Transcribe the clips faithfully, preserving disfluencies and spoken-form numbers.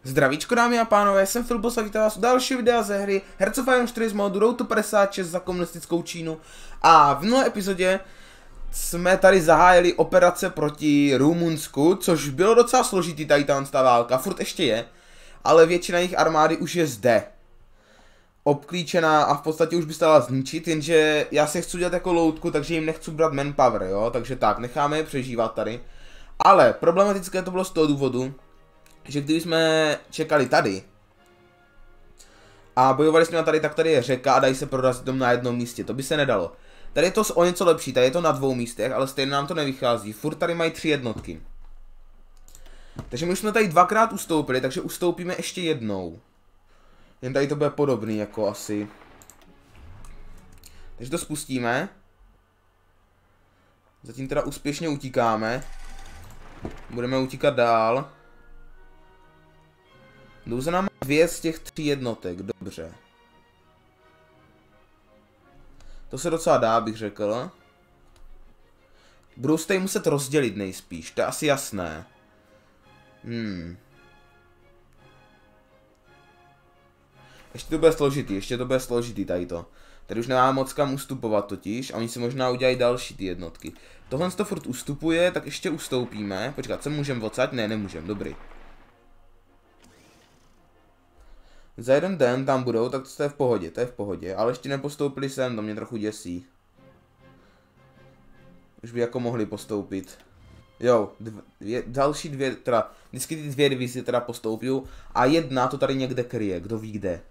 Zdravíčko dámy a pánové, jsem Filbos a vítám vás u dalšího videa ze hry Hearts of Iron čtyři z modu Road to padesát šest za komunistickou Čínu. A v minulé epizodě jsme tady zahájili operace proti Rumunsku, což bylo docela složitý tady ta válka, furt ještě je, ale většina jejich armády už je zde. Obklíčená a v podstatě už by se dala zničit, jenže já se chci dělat jako loutku, takže jim nechci brát manpower, jo, takže tak, necháme je přežívat tady. Ale problematické to bylo z toho důvodu, že když jsme čekali tady a bojovali jsme tady, tak tady je řeka a dají se prorazit dom na jednom místě, to by se nedalo. Tady je to o něco lepší, tady je to na dvou místech, ale stejně nám to nevychází, furt tady mají tři jednotky. Takže my už jsme tady dvakrát ustoupili, takže ustoupíme ještě jednou. Jen tady to bude podobný, jako asi. Takže to spustíme. Zatím teda úspěšně utíkáme. Budeme utíkat dál. Jdou za náma dvě z těch tří jednotek, dobře. To se docela dá, bych řekl. Budou se tady muset rozdělit nejspíš, to je asi jasné. Hmm. Ještě to bude složitý, ještě to bude složitý tady to. Tady už nemá moc kam ustupovat totiž a oni si možná udělají další ty jednotky. Tohle to furt ustupuje, tak ještě ustoupíme. Počkat, co můžeme odsaď? Ne, nemůžeme, dobrý. Za jeden den tam budou, tak to je v pohodě, to je v pohodě. Ale ještě nepostoupili sem, to mě trochu děsí. Už by jako mohli postoupit. Jo, dvě, další dvě, teda, vždycky ty dvě divizi teda postoupí a jedna to tady někde kryje, kdo ví kde.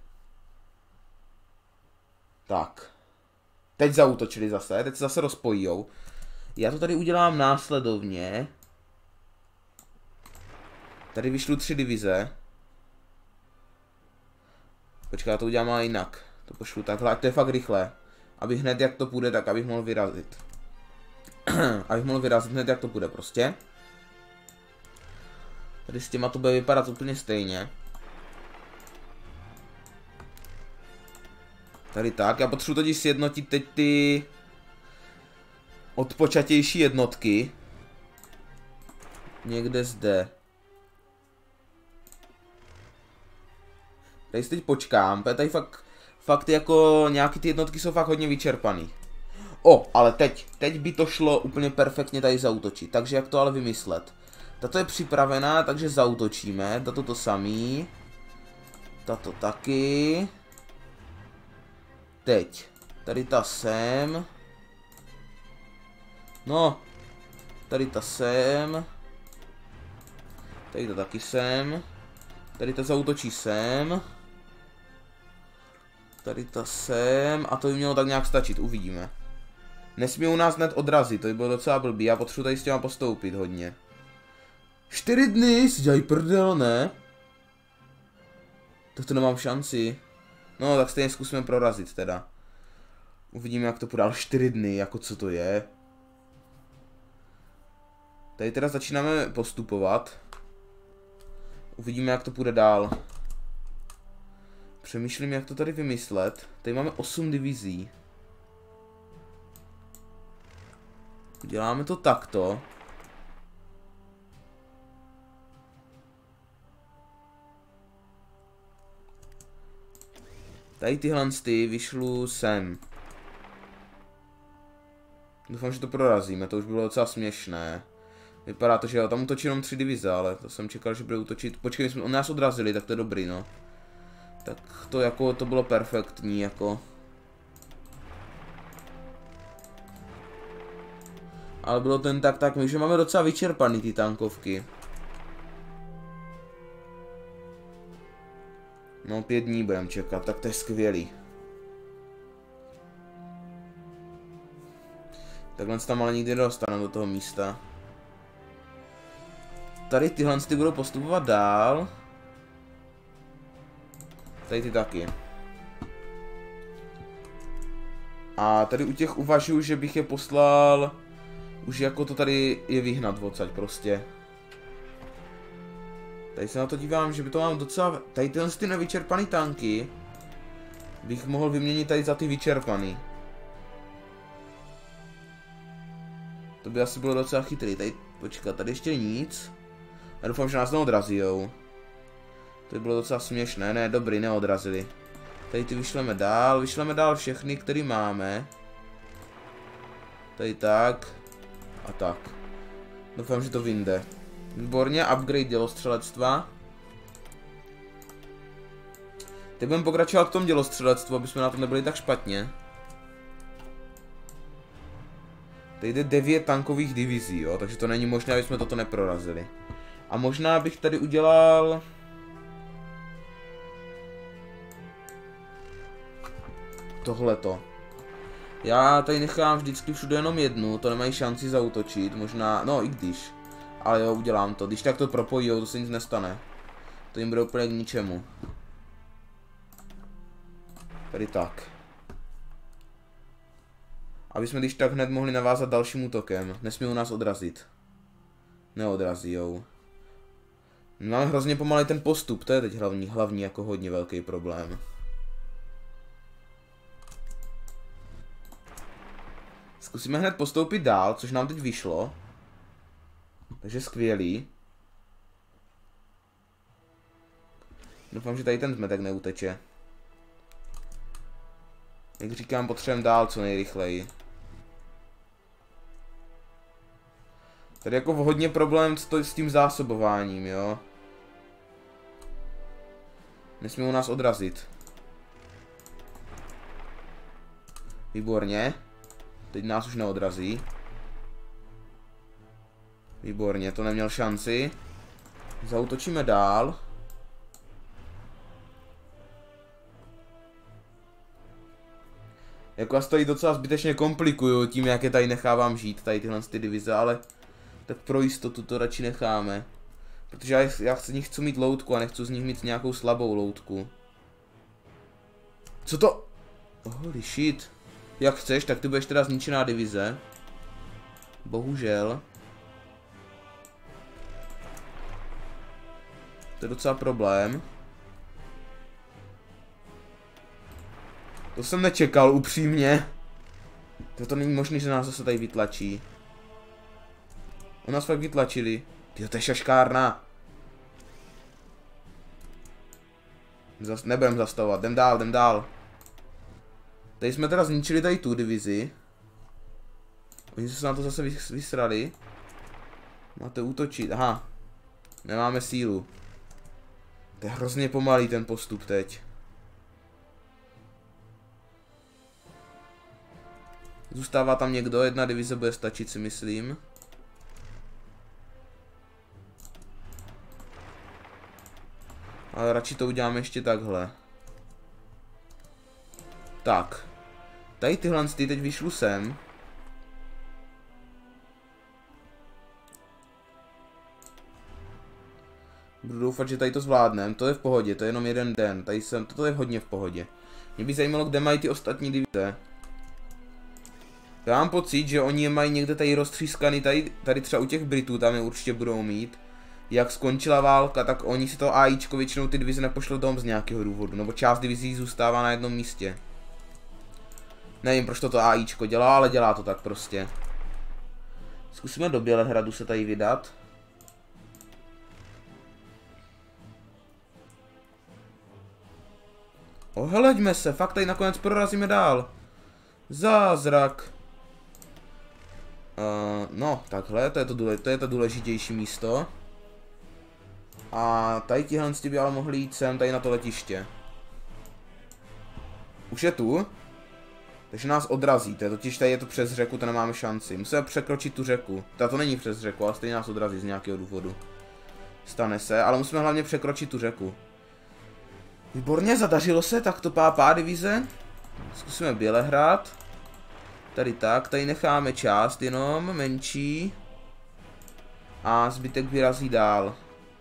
Tak. Teď zaútočili zase, teď se zase rozpojijou. Já to tady udělám následovně. Tady vyšlu tři divize. Počkej, já to udělám ale jinak. To pošlu takhle, ať to je fakt rychle. Abych hned jak to půjde, tak abych mohl vyrazit. Abych mohl vyrazit hned jak to půjde prostě. Tady s těma to bude vypadat úplně stejně. Tady tak, já potřebuji totiž sjednotit teď ty odpočatější jednotky. Někde zde. Tady si teď počkám, tady fakt, fakt jako nějaký ty jednotky jsou fakt hodně vyčerpaný. O, ale teď, teď by to šlo úplně perfektně tady zaútočit, takže jak to ale vymyslet? Tato je připravená, takže zaútočíme, tato to samý. Tato taky. Teď, tady ta sem. No, tady ta sem. Tady to taky sem. Tady ta zaútočí sem. Tady ta sem. A to by mělo tak nějak stačit, uvidíme. Nesmí u nás hned odrazit, to by bylo docela blbý, já potřebuji tady s těma postoupit hodně. Čtyři dny, si dělají prdel, ne? Tak to nemám šanci. No, tak stejně zkusíme prorazit teda. Uvidíme, jak to půjde, ale čtyři dny, jako co to je. Tady teda začínáme postupovat. Uvidíme, jak to půjde dál. Přemýšlím, jak to tady vymyslet. Tady máme osm divizí. Děláme to takto. Tady tyhle ty vyšlu sem. Doufám, že to prorazíme, to už bylo docela směšné. Vypadá to, že jo, tam útočí jenom tři divize, ale to jsem čekal, že bude útočit. Počkej, my jsme on nás odrazili, tak to je dobrý, no. Tak to jako, to bylo perfektní, jako. Ale bylo ten tak, tak, my že máme docela vyčerpaný ty tankovky. No, pět dní budeme čekat, tak to je skvělý. Takhle se tam ale nikdy nedostanu do toho místa. Tady tyhle ty budou postupovat dál. Tady ty taky. A tady u těch uvažuji, že bych je poslal už jako to tady je vyhnat odsaď prostě. Tady se na to dívám, že by to mám docela... Tady tyhle ty nevyčerpaný tanky bych mohl vyměnit tady za ty vyčerpaný. To by asi bylo docela chytrý. Tady, počkat, tady ještě nic. Já doufám, že nás neodrazijou. To bylo docela směšné, ne, dobrý, neodrazili. Tady ty vyšleme dál, vyšleme dál všechny, který máme. Tady tak. A tak. Doufám, že to vyjde. Výborně, upgrade dělostřelectva. Teď budeme pokračovat v tom dělostřelectvu, aby jsme na tom nebyli tak špatně. Tady jde devět tankových divizí, jo, takže to není možné, aby jsme toto neprorazili. A možná bych tady udělal... tohleto. Já tady nechám vždycky všude jenom jednu, to nemají šanci zaútočit, možná, no i když. Ale jo, udělám to, když tak to propojijou, to se nic nestane. To jim bude úplně k ničemu. Tady tak. Aby jsme když tak hned mohli navázat dalším útokem. Nesmí nás odrazit. Neodrazijou. Máme hrozně pomalý ten postup, to je teď hlavní, hlavní jako hodně velký problém. Zkusíme hned postoupit dál, což nám teď vyšlo. Takže skvělý. Doufám, že tady ten zmetek neuteče. Jak říkám, potřebujeme dál co nejrychleji. Tady jako hodně problém s tím zásobováním, jo. Nesmí u nás odrazit. Výborně. Teď nás už neodrazí. Výborně, to neměl šanci. Zaútočíme dál. Jako já to docela zbytečně komplikuju tím, jak je tady nechávám žít, tady tyhle ty divize, ale tak pro jistotu to radši necháme. Protože já, já z nich chci mít loutku a nechci z nich mít nějakou slabou loutku. Co to? Holy shit. Jak chceš, tak ty budeš teda zničená divize. Bohužel. To je docela problém. To jsem nečekal, upřímně. To, to není možné, že nás zase tady vytlačí. On nás fakt vytlačili. Tyjo, to je šaškárna. Zas, nebudem zastavovat, jdem dál, jdem dál. Tady jsme teda zničili tady tu divizi. Oni se na to zase vysrali. Máte útočit, aha. Nemáme sílu. To je hrozně pomalý ten postup teď. Zůstává tam někdo, jedna divize bude stačit, si myslím. Ale radši to uděláme ještě takhle. Tak. Tady tyhle ty teď vyšlu sem. Budu doufat, že tady to zvládnem. To je v pohodě, to je jenom jeden den. Tady jsem, toto je hodně v pohodě. Mě by zajímalo, kde mají ty ostatní divize. Já mám pocit, že oni je mají někde tady roztřískaný, tady, tady třeba u těch Britů, tam je určitě budou mít. Jak skončila válka, tak oni si to AIčko většinou ty divize nepošlou dom z nějakého důvodu, nebo část divizí zůstává na jednom místě. Nevím, proč to to AIčko dělá, ale dělá to tak prostě. Zkusíme do Bělehradu se tady vydat. Ohleďme se, fakt tady nakonec prorazíme dál. Zázrak. Uh, no, takhle, to je to, důle, to je to důležitější místo. A tady tihle by ale mohli jít sem, tady na to letiště. Už je tu. Takže nás odrazíte, totiž tady je to přes řeku, to nemáme šanci. Musíme překročit tu řeku. Ta to není přes řeku, ale stejně nás odrazí z nějakého důvodu. Stane se, ale musíme hlavně překročit tu řeku. Výborně, zadařilo se, tak to pápá divize. Zkusíme Bělehrad. Tady tak, tady necháme část jenom, menší. A zbytek vyrazí dál.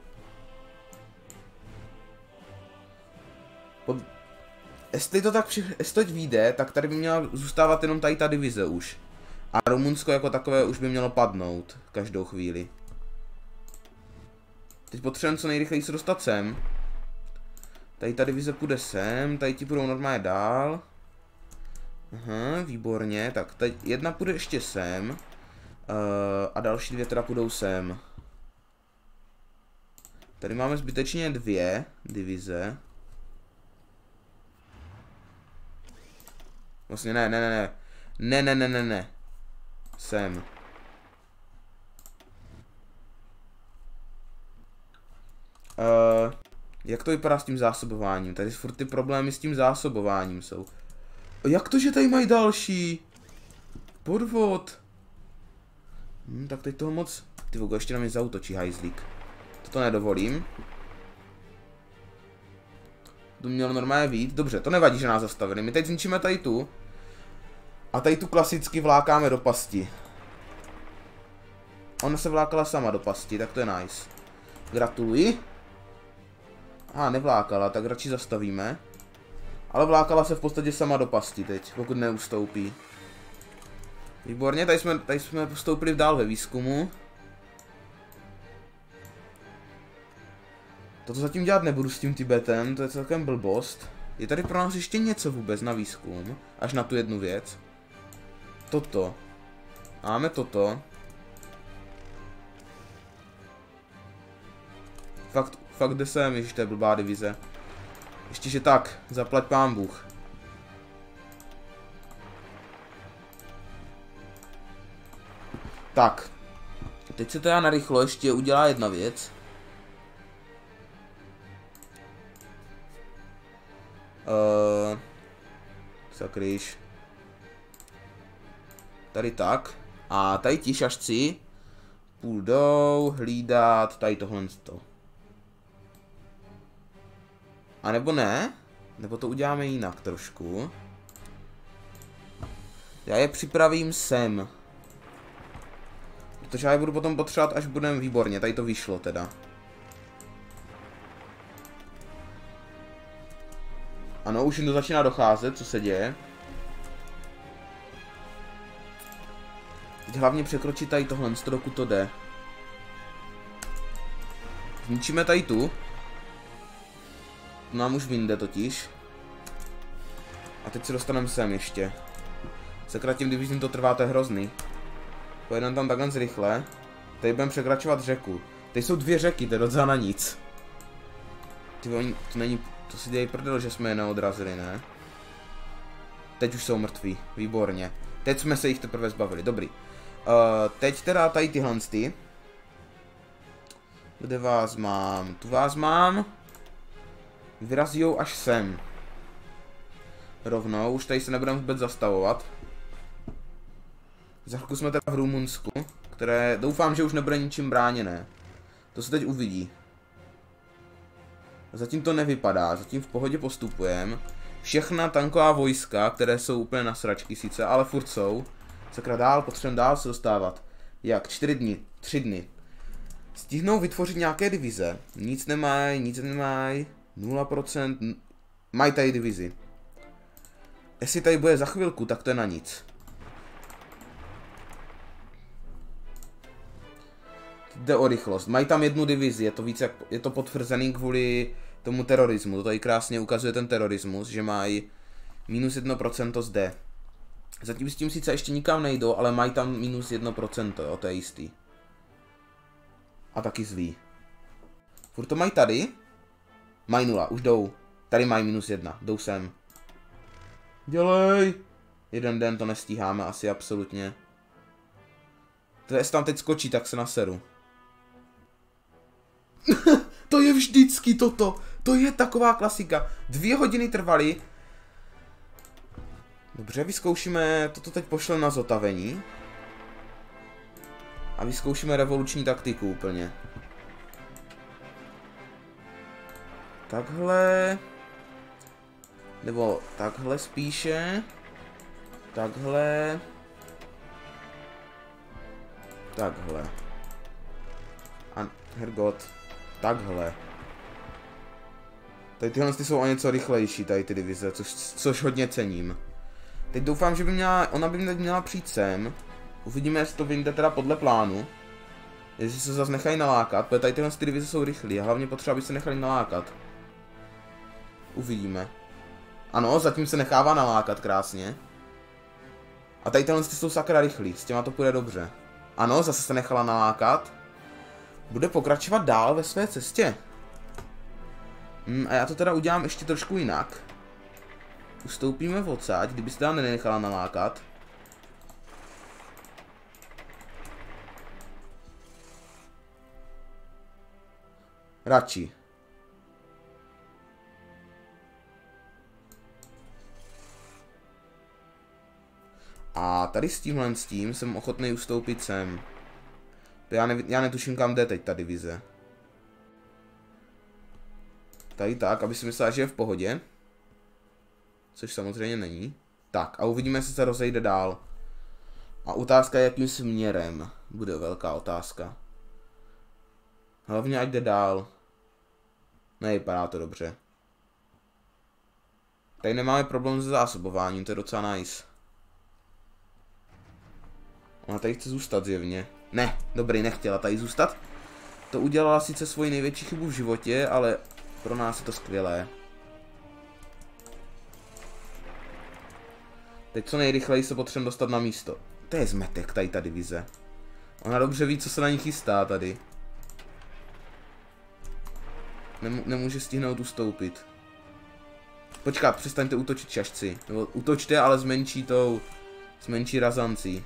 Pod... Jestli to tak při... Jestli to vyjde, tak tady by měla zůstávat jenom tady ta divize už. A Rumunsko jako takové už by mělo padnout každou chvíli. Teď potřebujeme co nejrychleji se dostat sem. Tady ta divize půjde sem, tady ti půjdou normálně dál. Aha, výborně, tak teď jedna půjde ještě sem. Uh, a další dvě teda půjdou sem. Tady máme zbytečně dvě divize. Vlastně ne, ne, ne, ne. Ne, ne, ne, ne, ne. Sem. Uh, jak to vypadá s tím zásobováním? Tady furt ty problémy s tím zásobováním jsou. Jak to, že tady mají další? Podvod. Hm, tak teď toho moc... Ty vogo, ještě na mě zautočí hajzlík. Toto nedovolím. To mělo normálně víc. Dobře, to nevadí, že nás zastavili. My teď zničíme tady tu. A tady tu klasicky vlákáme do pasti. Ona se vlákala sama do pasti, tak to je nice. Gratuluji. Aha, nevlákala, tak radši zastavíme. Ale vlákala se v podstatě sama do pasti teď, pokud neustoupí. Výborně, tady jsme, tady jsme postoupili dál ve výzkumu. Toto zatím dělat nebudu s tím Tibetem, to je celkem blbost. Je tady pro nás ještě něco vůbec na výzkum, až na tu jednu věc. Toto. Máme toto. Fakt, fakt jde sem, ježiš, to je blbá divize. Ještě, že tak, zaplať pán Bůh. Tak. Teď se teda narychlo ještě udělá jedna věc. Uh, sakryš. Tady tak. A tady ti šašci půjdou hlídat tady tohle. A nebo ne? Nebo to uděláme jinak trošku. Já je připravím sem. Protože já je budu potom potřebovat, až budeme výborně. Tady to vyšlo teda. Ano, už jim to začíná docházet, co se děje. Teď hlavně překročit tady tohle, dokud to jde. Zničíme tady tu. Nám už vynde totiž. A teď se dostaneme sem ještě. Sakra, tím divizím to trvá, to je hrozný. Pojedeme tam takhle zrychle. Tady budeme překračovat řeku. Tady jsou dvě řeky, to je docela na nic. Ty oni, to není, to si dějí prdel, že jsme je neodrazili, ne? Teď už jsou mrtví, výborně. Teď jsme se jich teprve zbavili, dobrý. Uh, teď teda tady tyhle ty. Kde vás mám? Tu vás mám. Vyrazijou až sem. Rovnou, už tady se nebudeme vůbec zastavovat. Za chvilku jsme teda v Rumunsku, které doufám, že už nebude ničím bráněné. To se teď uvidí. Zatím to nevypadá, zatím v pohodě postupujeme. Všechna tanková vojska, které jsou úplně na sračky sice, ale furt jsou. Sakra, dál, potřebujeme dál se dostávat. Jak? Čtyři dny, tři dny. Stihnou vytvořit nějaké divize. Nic nemají, nic nemají. nula procent. Mají tady divizi. Jestli tady bude za chvilku, tak to je na nic. Jde o rychlost. Mají tam jednu divizi, je to víc jak, je to potvrzený kvůli tomu terorismu. To tady krásně ukazuje ten terorismus, že mají minus jedno procento zde. Zatím s tím sice ještě nikam nejdou, ale mají tam minus jedno procento, jo, to je jistý. A taky zlý. Furt to mají tady. Mají nula, už jdou. Tady mají minus jedna, jdou sem. Dělej! Jeden den to nestíháme asi absolutně. To jestli tam teď skočí, tak se naseru. To je vždycky toto. To je taková klasika. Dvě hodiny trvaly. Dobře, vyzkoušíme, toto teď pošlem na zotavení. A vyzkoušíme revoluční taktiku úplně. Takhle. Nebo takhle spíše. Takhle. Takhle. A hergot. Takhle. Tady tyhle ty jsou o něco rychlejší, tady ty divize, což, což hodně cením. Teď doufám, že by měla, ona by mě měla přijít sem. Uvidíme, jestli to vyjde teda podle plánu. Jestli se zase nechají nalákat, protože tady tyhle ty divize jsou rychlí a hlavně potřeba, aby se nechali nalákat. Uvidíme. Ano, zatím se nechává nalákat krásně. A tady tyhle ty jsou sakra rychlí, s těma to půjde dobře. Ano, zase se nechala nalákat. Bude pokračovat dál ve své cestě. Hmm, a já to teda udělám ještě trošku jinak. Ustoupíme odsaď, kdyby se tam nenechala nalákat. Radši. A tady s tímhle s tím jsem ochotný ustoupit sem. Já, ne, já netuším, kam jde teď ta divize. Tady tak, aby si myslela, že je v pohodě. Což samozřejmě není. Tak a uvidíme, jestli se rozejde dál. A otázka je, jakým směrem. Bude velká otázka. Hlavně ať jde dál. Nevypadá to dobře. Tady nemáme problém se zásobováním, to je docela nice. Ona tady chce zůstat zjevně. Ne, dobrý, nechtěla tady zůstat. To udělala sice svoji největší chybu v životě, ale pro nás je to skvělé. Teď co nejrychleji se potřebujeme dostat na místo. To je zmetek, tady ta divize. Ona dobře ví, co se na ní chystá tady. Nem nemůže stihnout ustoupit. Počkat, přestaňte útočit šašci. Nebo útočte, ale s menší tou... S menší razancí.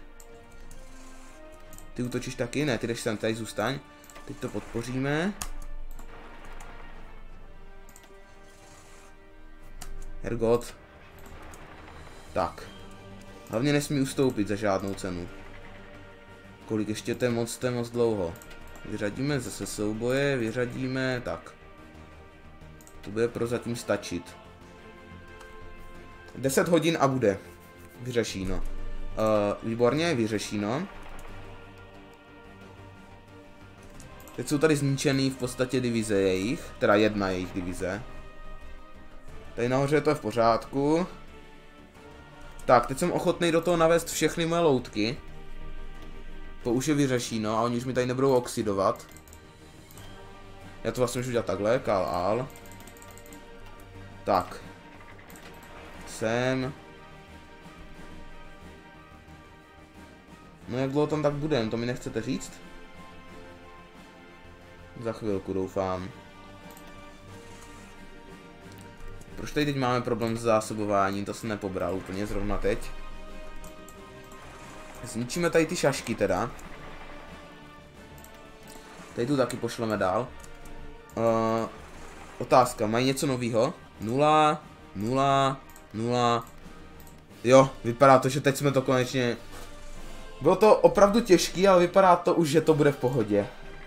Ty útočíš taky? Ne, ty jdeš sem, tady zůstaň. Teď to podpoříme. Hergot. Tak. Hlavně nesmí ustoupit za žádnou cenu. Kolik ještě, to je moc, to je moc dlouho. Vyřadíme zase souboje, vyřadíme, tak. To bude prozatím stačit. deset hodin a bude. Vyřešíno. Uh, výborně, vyřešíno. Teď jsou tady zničený v podstatě divize jejich, teda jedna jejich divize. Tady nahoře to je v pořádku. Tak, teď jsem ochotný do toho navést všechny moje loutky. To už je vyřešíno a oni už mi tady nebudou oxidovat. Já to vlastně můžu udělat takhle, kal al. Tak. Sem. No jak dlouho tam tak budem, to mi nechcete říct? Za chvilku doufám. Proč tady teď máme problém s zásobováním, to jsem nepobral úplně zrovna teď. Zničíme tady ty šašky teda. Tady tu taky pošleme dál. Uh, otázka, mají něco novýho? Nula, nula, nula. Jo, vypadá to, že teď jsme to konečně... Bylo to opravdu těžký, ale vypadá to už, že to bude v pohodě.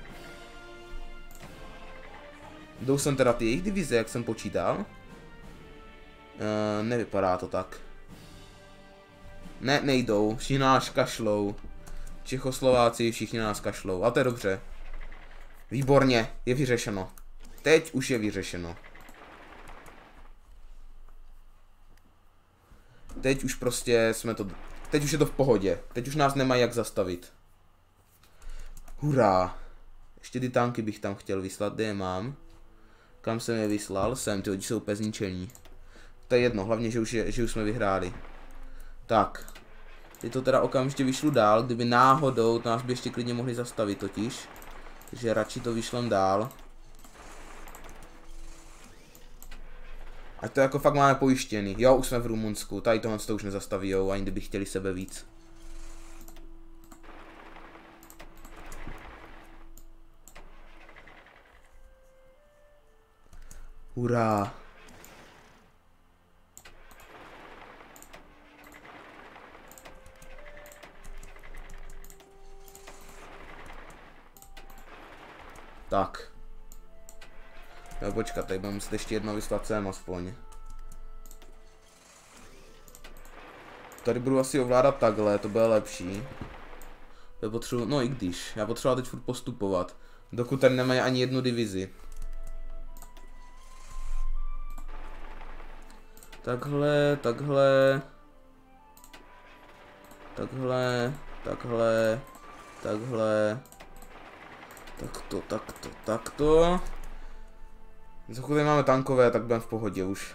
Jdou sem teda ty jejich divize, jak jsem počítal. Uh, nevypadá to tak. Ne, nejdou, všichni nás kašlou. Čechoslováci, všichni nás kašlou, a to je dobře. Výborně, je vyřešeno. Teď už je vyřešeno. Teď už prostě jsme to... Teď už je to v pohodě. Teď už nás nemají jak zastavit. Hurá. Ještě ty tanky bych tam chtěl vyslat, kde je mám. Kam jsem je vyslal? Sem, ty jsou úplně zničení. To je jedno, hlavně, že už, je, že už jsme vyhráli. Tak. Teď to teda okamžitě vyšlu dál, kdyby náhodou, to nás by ještě klidně mohli zastavit totiž. Takže radši to vyšlem dál. Ať to jako fakt máme pojištěný. Jo, už jsme v Rumunsku, tady tohle to už nezastavíjou, ani kdyby chtěli sebe víc. Hurá. Tak. Jo, počkat, tady budeme muset ještě jedno vyslat sem aspoň. Tady budu asi ovládat takhle, to bude lepší. Já potřebuji, no i když, já potřebuji teď furt postupovat. Dokud tady nemají ani jednu divizi. Takhle, takhle. Takhle, takhle, takhle. Takto, takto, takto. Pokud tady máme tankové, tak budeme v pohodě už.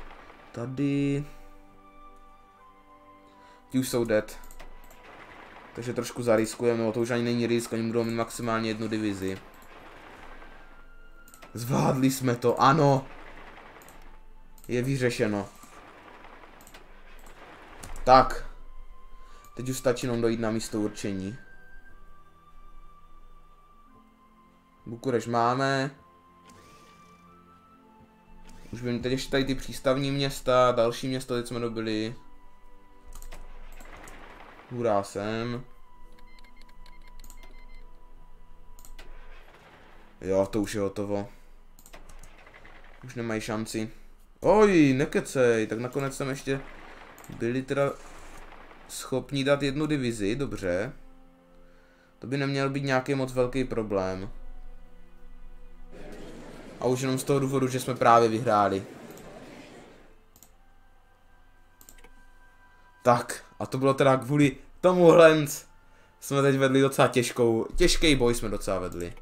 Tady. Ti už jsou dead. Takže trošku zariskujeme, no to už ani není risk, oni budou mít maximálně jednu divizi. Zvládli jsme to, ano. Je vyřešeno. Tak. Teď už stačí jenom dojít na místo určení. Bukureš máme. Už by teď ještě tady ty přístavní města, další město, teď jsme dobili. Hurá sem. Jo, to už je hotovo. Už nemají šanci. Oj, nekecej, tak nakonec tam ještě byli teda schopni dát jednu divizi, dobře. To by neměl být nějaký moc velký problém. A už jenom z toho důvodu, že jsme právě vyhráli. Tak, a to bylo teda kvůli tomuhle. Jsme teď vedli docela těžkou, těžký boj jsme docela vedli.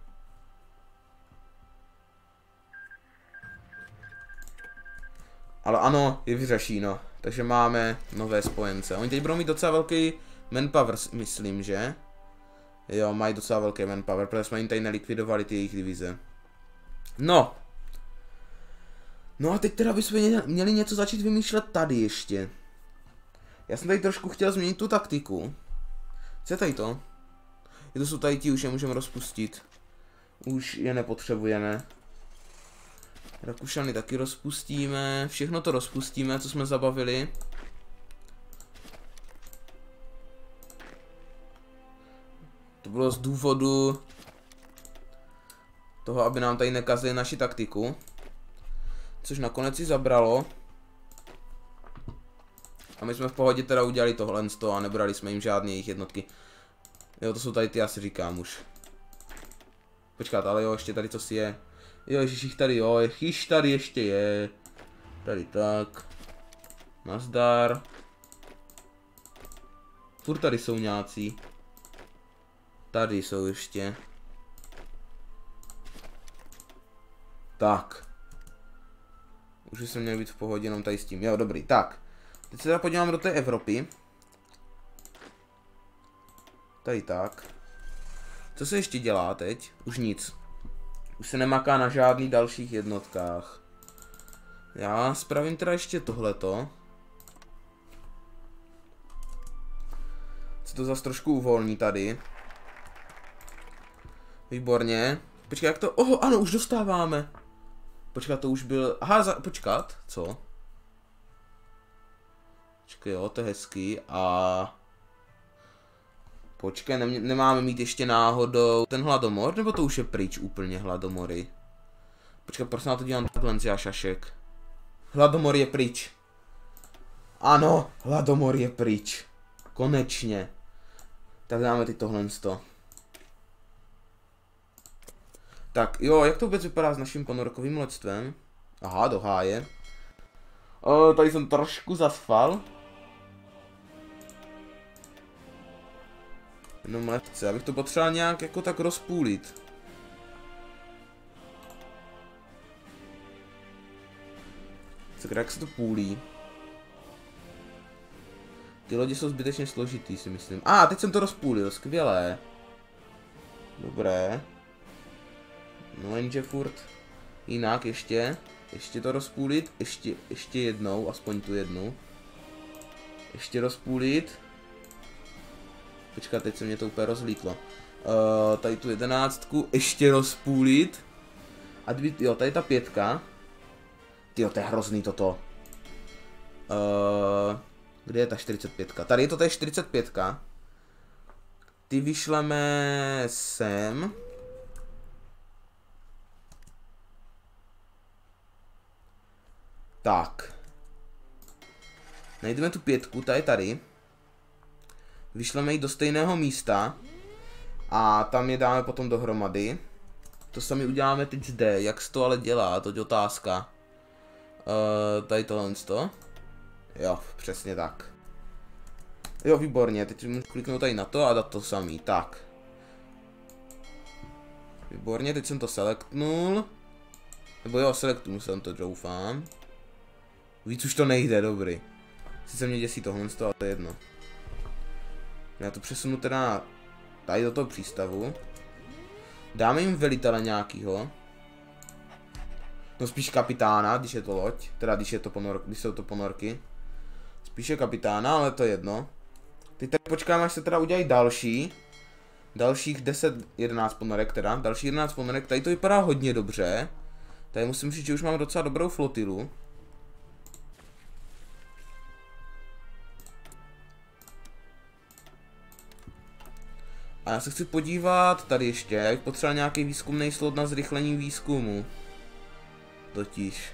Ale ano, je vyřešeno. Takže máme nové spojence. Oni teď budou mít docela velký manpower, myslím, že? Jo, mají docela velký manpower, protože jsme jim tady nelikvidovali ty jejich divize. No. No a teď teda bychom měli něco začít vymýšlet tady ještě. Já jsem tady trošku chtěl změnit tu taktiku. Co je tady to? Je to jsou tady ti, už je můžeme rozpustit. Už je nepotřebujeme. Rakušany taky rozpustíme. Všechno to rozpustíme, co jsme zabavili. To bylo z důvodu toho, aby nám tady nekazili naši taktiku. Což nakonec si zabralo. A my jsme v pohodě teda udělali tohle a nebrali jsme jim žádné jejich jednotky. Jo, to jsou tady ty, já si říkám už. Počkat, ale jo, ještě tady co si je. Jo, ježiš, tady jo, již tady ještě je. Tady tak. Nazdar. Furt tady jsou nějací. Tady jsou ještě. Tak. Už jsem měl být v pohodě jenom tady s tím. Jo, dobrý, tak. Teď se teda podívám do té Evropy. Tady tak. Co se ještě dělá teď? Už nic. Už se nemaká na žádných dalších jednotkách. Já spravím teda ještě tohleto. Se to zase trošku uvolní tady. Výborně. Počkat, jak to... Oh, ano, už dostáváme. Počkat, to už byl... Aha, za... počkat, co? Počkej, jo, to je hezký a... Počkej, ne nemáme mít ještě náhodou ten hladomor, nebo to už je pryč úplně hladomory? Počkej, prosím, já to dělám takhle, já šašek. Hladomor je pryč. Ano, hladomor je pryč. Konečně. Tak dáme teď tohle sto. Tak jo, jak to vůbec vypadá s naším ponorkovým loďstvem? Aha, do háje. O, tady jsem trošku zaspal. Jenom lehce, abych to potřeboval nějak jako tak rozpůlit. Sakra, jak se to půlí? Ty lodi jsou zbytečně složitý, si myslím. A, ah, teď jsem to rozpůlil, skvělé. Dobré. No jenže furt jinak ještě. Ještě to rozpůlit, ještě, ještě jednou, aspoň tu jednu. Ještě rozpůlit. Počkat, teď se mě to úplně rozlítlo. Uh, tady tu jedenáctku, ještě rozpůlit. A dvě, jo, tady ta pětka. Tyjo, to je hrozný toto. Uh, kde je ta čtyřicet pět? Tady je to tady čtyřicet pět. Ty vyšleme sem. Tak. Najdeme tu pětku, ta je tady. Vyšleme ji do stejného místa. A tam je dáme potom dohromady. To sami uděláme teď zde. Jak se to ale dělá, to je otázka. Uh, tady tohle to. Jo, přesně tak. Jo, výborně, teď můžu kliknout tady na to a dát to samý, tak. Výborně, teď jsem to selektnul. Nebo jo, selektnul jsem to, doufám. Víc už to nejde, dobrý. Sice mě děsí tohle, ale to je jedno. Já to přesunu teda tady do toho přístavu. Dáme jim velitele nějakýho. No spíš kapitána, když je to loď. Teda když, je to ponor, když jsou to ponorky. Spíše kapitána, ale to je jedno. Teď tak počkáme, až se teda udělají další. Dalších deset, jedenáct ponorek teda. Další jedenáct ponorek. Tady to vypadá hodně dobře. Tady musím říct, že už mám docela dobrou flotilu. A já se chci podívat tady ještě, já bych potřeboval nějaký výzkumný slot na zrychlení výzkumu. Totiž.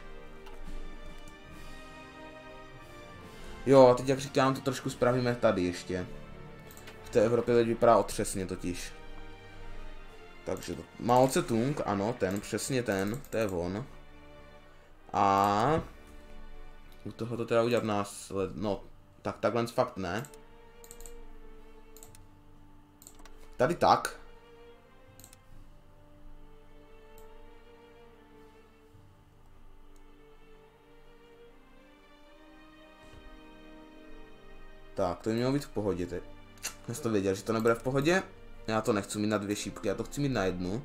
Jo, a teď jak říkám, to trošku spravíme tady ještě. V té Evropě teď vypadá otřesně totiž. Takže to... Mao Tse-tung, ano, ten, přesně ten, to je on. A... U toho to teda udělat násled... No, tak takhle fakt ne. Tady tak. Tak, to by mělo být v pohodě teď. Já jsem to věděl, že to nebude v pohodě. Já to nechci mít na dvě šípky, já to chci mít na jednu.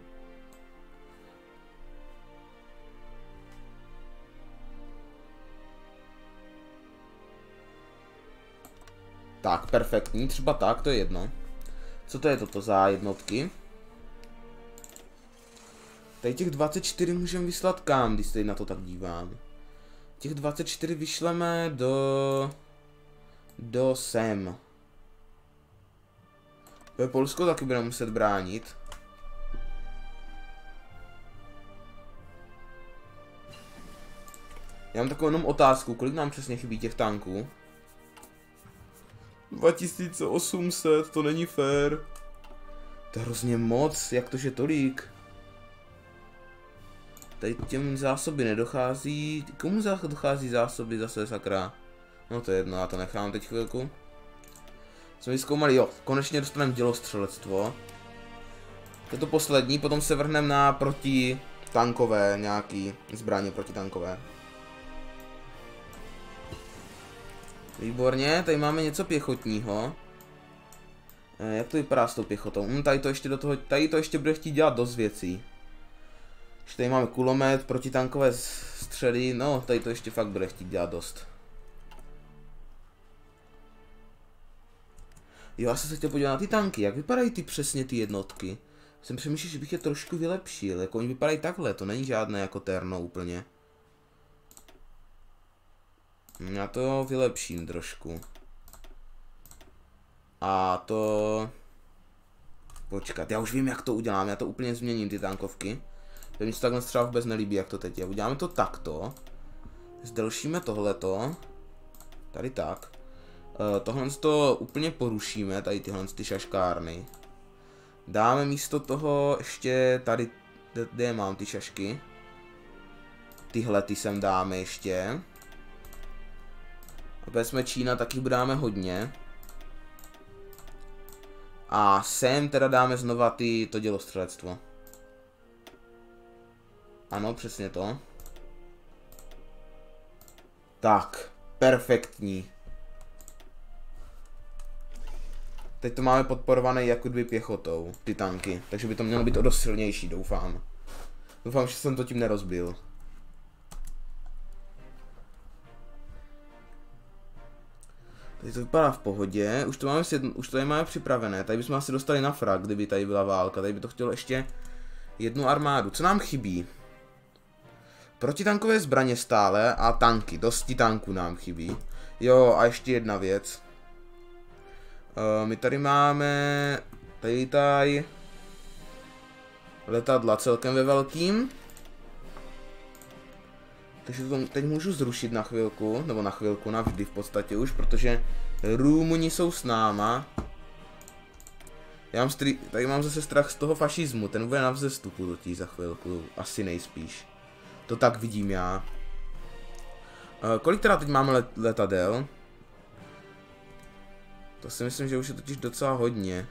Tak, perfektní, třeba tak, to je jedno. Co to je toto za jednotky? Tady těch dvacet čtyři můžeme vyslat kam, když se na to tak dívám. Těch dvacet čtyři vyšleme do... Do sem. Ve Polsko taky budeme muset bránit. Já mám takovou jenom otázku, kolik nám přesně chybí těch tanků? dva tisíce osm set, to není fér. To je hrozně moc, jak to, že tolik? Tady těm zásoby nedochází. Komu dochází zásoby zase, sakra? No to je jedno, já to nechám teď chvilku. Jsme vyzkoumali, jo, konečně dostaneme dělostřelectvo. To je to poslední, potom se vrhneme na protitankové nějaký zbraně protitankové. Výborně, tady máme něco pěchotního. E, jak to vypadá s tou pěchotou? Hm, tady to ještě do toho, tady to ještě bude chtít dělat dost věcí. Ještě tady máme kulomet, protitankové střely, no tady to ještě fakt bude chtít dělat dost. Jo, já jsem se chtěl podívat na ty tanky, jak vypadají ty přesně ty jednotky. Jsem přemýšlel, že bych je trošku vylepšil, jako oni vypadají takhle, to není žádné jako terno úplně. Já to vylepším trošku. A to... Počkat, já už vím, jak to udělám, já to úplně změním, ty tankovky. To mi se takhle třeba vůbec nelíbí, jak to teď je. Uděláme to takto. Zdelšíme tohleto. Tady tak. Uh, tohle to úplně porušíme, tady tyhle ty šaškárny. Dáme místo toho ještě tady, kde mám ty šašky. Tyhle ty sem dáme ještě. Opět jsme Čína, taky dáme hodně. A sem teda dáme znova ty, to dělostřelectvo. Ano, přesně to. Tak, perfektní. Teď to máme podporované jako dvě pěchotou, ty tanky, takže by to mělo být o dost silnější, doufám. Doufám, že jsem to tím nerozbil. Tady to vypadá v pohodě, už to máme, už to máme připravené, tady bychom asi dostali na frak, kdyby tady byla válka, tady by to chtělo ještě jednu armádu. Co nám chybí? Protitankové zbraně stále a tanky, dosti tanků nám chybí. Jo, a ještě jedna věc. Uh, my tady máme tady tady letadla celkem ve velkým. Takže to teď můžu zrušit na chvilku, nebo na chvilku, navždy v podstatě už, protože Rumuni jsou s náma. Já mám stry, tady mám zase strach z toho fašismu, ten bude na vzestupu totiž za chvilku, asi nejspíš. To tak vidím já. Uh, kolik teda teď máme let, letadel? To si myslím, že už je totiž docela hodně.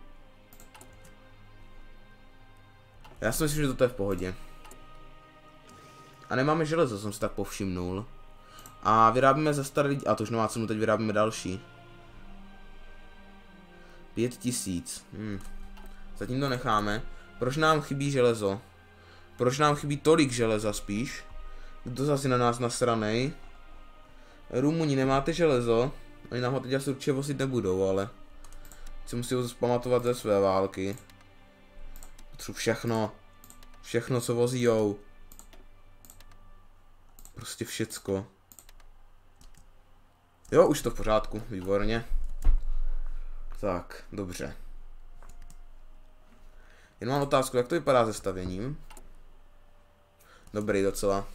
Já si myslím, že to je v pohodě. A nemáme železo, jsem si tak povšimnul. A vyrábíme za starý... A to už nemá cenu, teď vyrábíme další. Pět tisíc. Hm. Zatím to necháme. Proč nám chybí železo? Proč nám chybí tolik železa spíš? Kdo zase na nás nasranej? Rumuni, nemáte železo? Oni nám ho teď asi určitě vozit nebudou, ale... Si musí ho pamatovat ze své války. Potřebuji všechno. Všechno, co vozijou. Prostě všecko. Jo, už to v pořádku, výborně. Tak, dobře. Jen mám otázku, jak to vypadá se stavěním? Dobrý docela.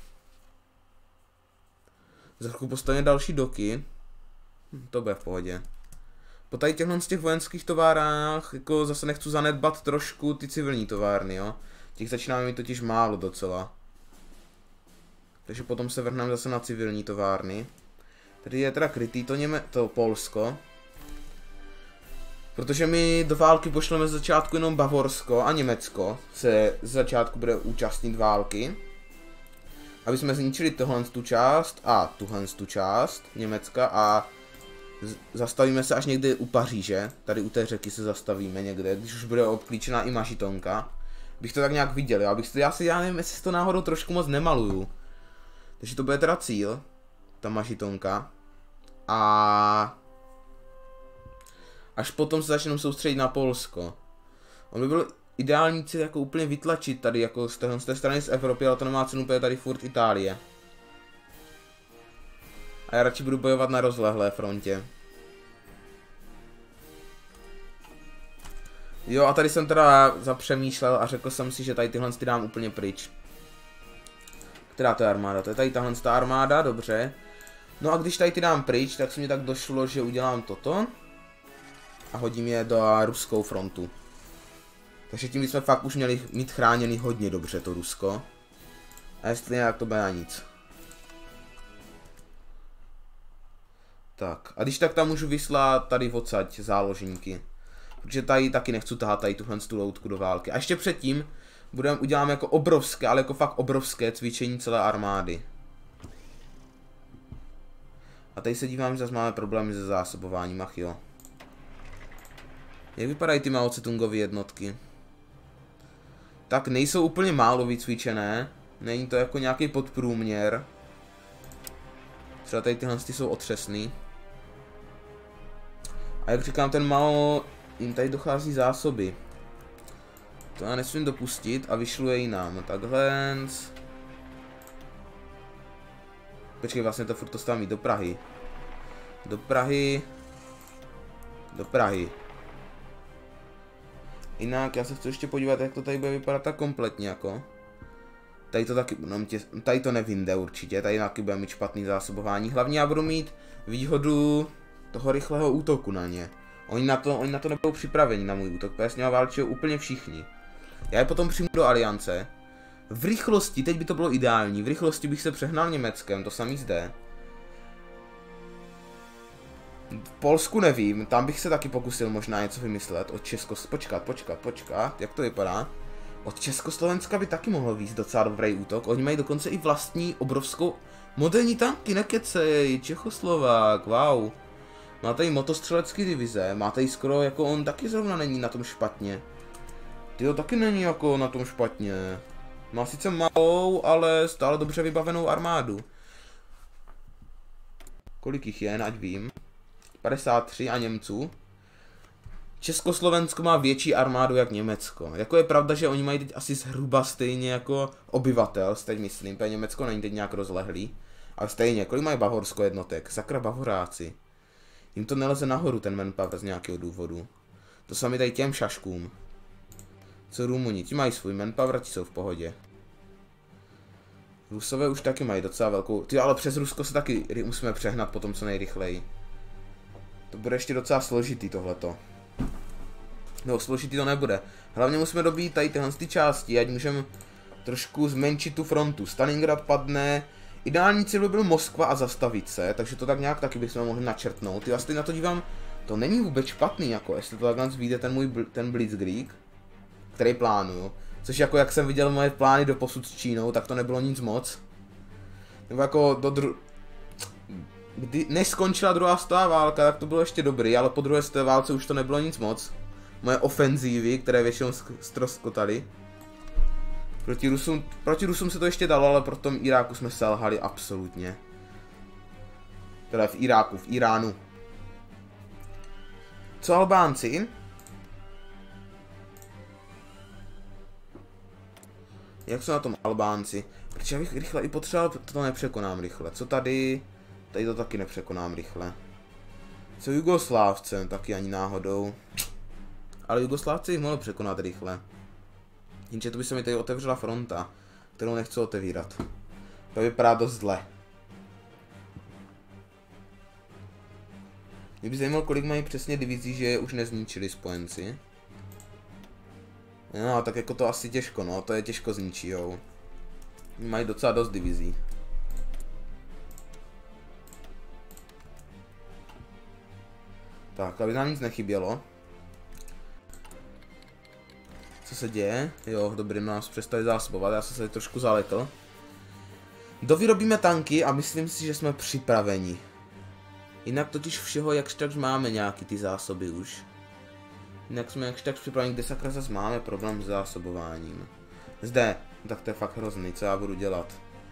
Za chvilku postavíme další doky. Hm, to bude v pohodě. Po tady těchhle z těch vojenských továrnách jako zase nechci zanedbat trošku ty civilní továrny, jo. Těch začínáme mít totiž málo docela. Takže potom se vrhneme zase na civilní továrny. Tady je teda krytý to, Něme to Polsko. Protože my do války pošleme z začátku jenom Bavorsko a Německo se z začátku bude účastnit války. Aby jsme zničili tohle tu část a tuhle tu část Německa a zastavíme se až někde u Paříže. Tady u té řeky se zastavíme někde, když už bude obklíčená i Mažitonka. Bych to tak nějak viděl, já bych to, já si, já nevím, jestli to náhodou trošku moc nemaluju. Takže to bude teda cíl, ta Mažitonka. A až potom se začneme soustředit na Polsko. On by byl ideální cíl jako úplně vytlačit tady jako z té, z té strany z Evropy, ale to nemá cenu, protože tady furt Itálie. A já radši budu bojovat na rozlehlé frontě. Jo, a tady jsem teda zapřemýšlel a řekl jsem si, že tady tyhle ty dám úplně pryč. Která to je armáda? To je tady tahle ta armáda, dobře. No a když tady ty dám pryč, tak se mi tak došlo, že udělám toto. A hodím je do ruskou frontu. Takže tím bychom fakt už měli mít chráněný hodně dobře to Rusko. A jestli nějak to bude na nic. Tak, a když tak tam můžu vyslat tady odsaď záložníky. Protože tady taky nechci tahat tady tuhle tu loutku do války. A ještě předtím budeme, uděláme jako obrovské, ale jako fakt obrovské cvičení celé armády. A tady se dívám, že zase máme problémy se zásobováním, ach jo. Jak vypadají ty Mao Tse-tungovy jednotky? Tak nejsou úplně málo vycvičené. Není to jako nějaký podprůměr. Třeba tady tyhle jsou otřesný. A jak říkám, ten Mao, jim tady dochází zásoby. To já nesmím dopustit a vyšluje jinam. Takhle. Počkej, vlastně to furt to staví do Prahy. Do Prahy. Do Prahy. Jinak já se chci ještě podívat, jak to tady bude vypadat tak kompletně jako. Tady to taky, no, tě, tady to nevinde určitě, tady taky bude mít špatný zásobování. Hlavně já budu mít výhodu toho rychlého útoku na ně. Oni na to, oni na to nebudou připraveni na můj útok, protože s nimi válčí úplně všichni. Já je potom přijmu do aliance. V rychlosti, teď by to bylo ideální, v rychlosti bych se přehnal Německem, to samý zde. V Polsku nevím, tam bych se taky pokusil možná něco vymyslet. Od Česko... Počkat, počkat, počkat, jak to vypadá? Od Československa by taky mohl víc docela dobrý útok. Oni mají dokonce i vlastní obrovskou... Moderní tanky, nekecej, Čechoslovák, wow. Má tady motostřelecký divize, má tady skoro jako on taky zrovna není na tom špatně. Tyjo, taky není jako na tom špatně. Má sice malou, ale stále dobře vybavenou armádu. Kolik jich je, ať vím. padesát tři a Němců. Československo má větší armádu jak Německo. Jako je pravda, že oni mají teď asi zhruba stejně jako obyvatel, teď myslím, protože Německo není teď nějak rozlehlý. Ale stejně, kolik mají Bavorsko jednotek? Sakra Bavoráci. Jim to neleze nahoru ten manpower z nějakého důvodu. To sami tady těm šaškům. Co Rumuni, ti mají svůj manpower, ti jsou v pohodě. Rusové už taky mají docela velkou... Ty, ale přes Rusko se taky musíme přehnat potom co nejrychleji. To bude ještě docela složitý tohleto. No, složitý to nebude. Hlavně musíme dobít tady tyhle ty části, ať můžeme trošku zmenšit tu frontu. Stalingrad padne. Ideální cíl by byl Moskva a zastavit se, takže to tak nějak taky bychom mohli načrtnout. Já si na to dívám, to není vůbec špatný, jako jestli to takhle vyjde ten můj bl ten Blitzkrieg, který plánuju. Což jako jak jsem viděl moje plány do posud s Čínou, tak to nebylo nic moc. Nebo jako do dru... kdy, než skončila druhá světová válka, tak to bylo ještě dobrý, ale po druhé světové válce už to nebylo nic moc. Moje ofenzívy, které většinou ztroskotaly. Proti Rusům, proti Rusům se to ještě dalo, ale pro tom Iráku jsme selhali absolutně. Teda v Iráku, v Iránu. Co Albánci? Jak jsou na tom Albánci? Protože já bych rychle i potřeboval, to nepřekonám rychle. Co tady? Tady to taky nepřekonám rychle. Co Jugoslávce? Taky ani náhodou. Ale Jugoslávci jich mohli překonat rychle. Jenže to by se mi tady otevřela fronta, kterou nechci otevírat. To vypadá dost zle. Mě by zajímalo, kolik mají přesně divizí, že je už nezničili spojenci. No, tak jako to asi těžko, no, to je těžko zničijou. Mají docela dost divizí. Tak, aby nám nic nechybělo. Co se děje? Jo, dobrý, nás přestali zásobovat, já jsem se tady trošku zalekl. Dovyrobíme tanky a myslím si, že jsme připraveni. Jinak totiž všeho jakž tak máme nějaký ty zásoby už. Jinak jsme jakž tak připraveni, kde sakra zase máme problém s zásobováním. Zde, tak to je fakt hrozný, co já budu dělat.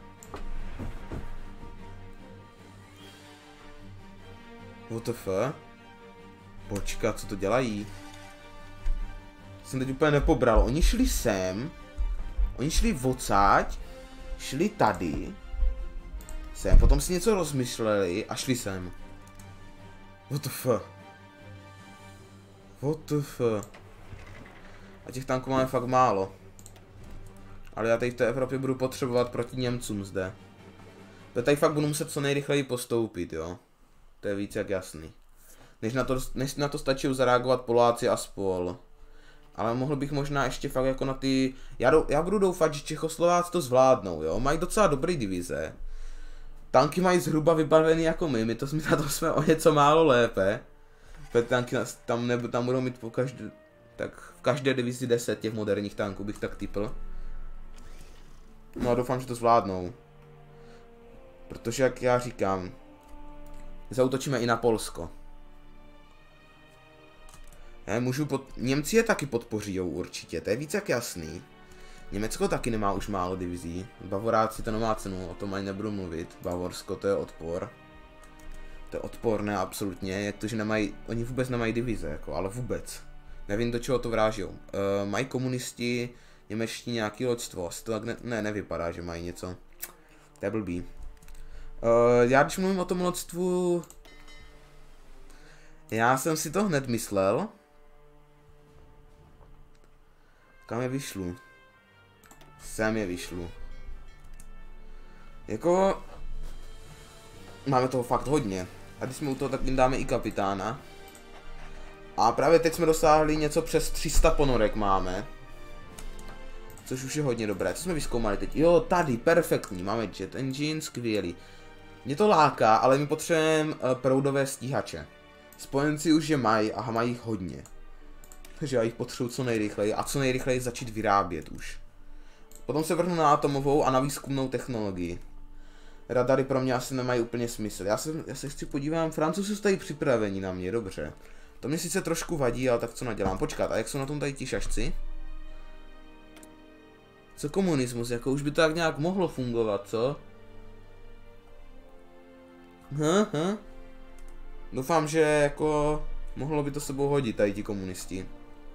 W T F? Počkat, co to dělají? Jsem teď úplně nepobral, oni šli sem, oni šli odsáď, šli tady, sem, potom si něco rozmysleli a šli sem. What the fuck? What the fuck? A těch tanků máme fakt málo. Ale já tady v té Evropě budu potřebovat proti Němcům zde. To tady fakt budu muset co nejrychleji postoupit, jo. To je víc jak jasný. Než na to, než na to stačí zareagovat Poláci a spol. Ale mohl bych možná ještě fakt jako na ty... Já, do, já budu doufat, že Čechoslováci to zvládnou, jo. Mají docela dobrý divize. Tanky mají zhruba vybavený jako my, my to jsme, na to jsme o něco málo lépe. Tanky tam, nebo, tam budou mít po každé... Tak v každé divizi deset těch moderních tanků bych tak typl. No a doufám, že to zvládnou. Protože jak já říkám, zaútočíme i na Polsko. Já můžu pod... Němci je taky podpořijou určitě, to je víc jak jasný. Německo taky nemá už málo divizí. Bavoráci to nemá cenu, o tom ani nebudu mluvit. Bavorsko to je odpor. To je odporné absolutně, jak to, že nemají, oni vůbec nemají divize, jako, ale vůbec. Nevím, do čeho to vrážou. Uh, mají komunisti, němečtí nějaký loďstvo, to tak ne, ne, nevypadá, že mají něco. To je blbý. Uh, já když mluvím o tom loďstvu, já jsem si to hned myslel. Kam je vyšlu? Sem je vyšlu. Jako... Máme toho fakt hodně. A když jsme u toho, tak jim dáme i kapitána. A právě teď jsme dosáhli něco přes tři sta ponorek máme. Což už je hodně dobré. Co jsme vyzkoumali teď? Jo, tady, perfektní. Máme jet engine, skvělý. Mě to láká, ale my potřebujeme uh, proudové stíhače. Spojenci už je mají a mají jich hodně. Takže já jich potřebuji co nejrychleji a co nejrychleji začít vyrábět už. Potom se vrhnu na atomovou a na výzkumnou technologii. Radary pro mě asi nemají úplně smysl. Já se, já se chci podívám, Francouzi jsou tady připraveni na mě, dobře. To mě sice trošku vadí, ale tak co nadělám. Počkat, a jak jsou na tom tady ti šašci? Co komunismus, jako už by to tak nějak mohlo fungovat, co? Hm, hm. Doufám, že jako mohlo by to sebou hodit tady ti komunisti.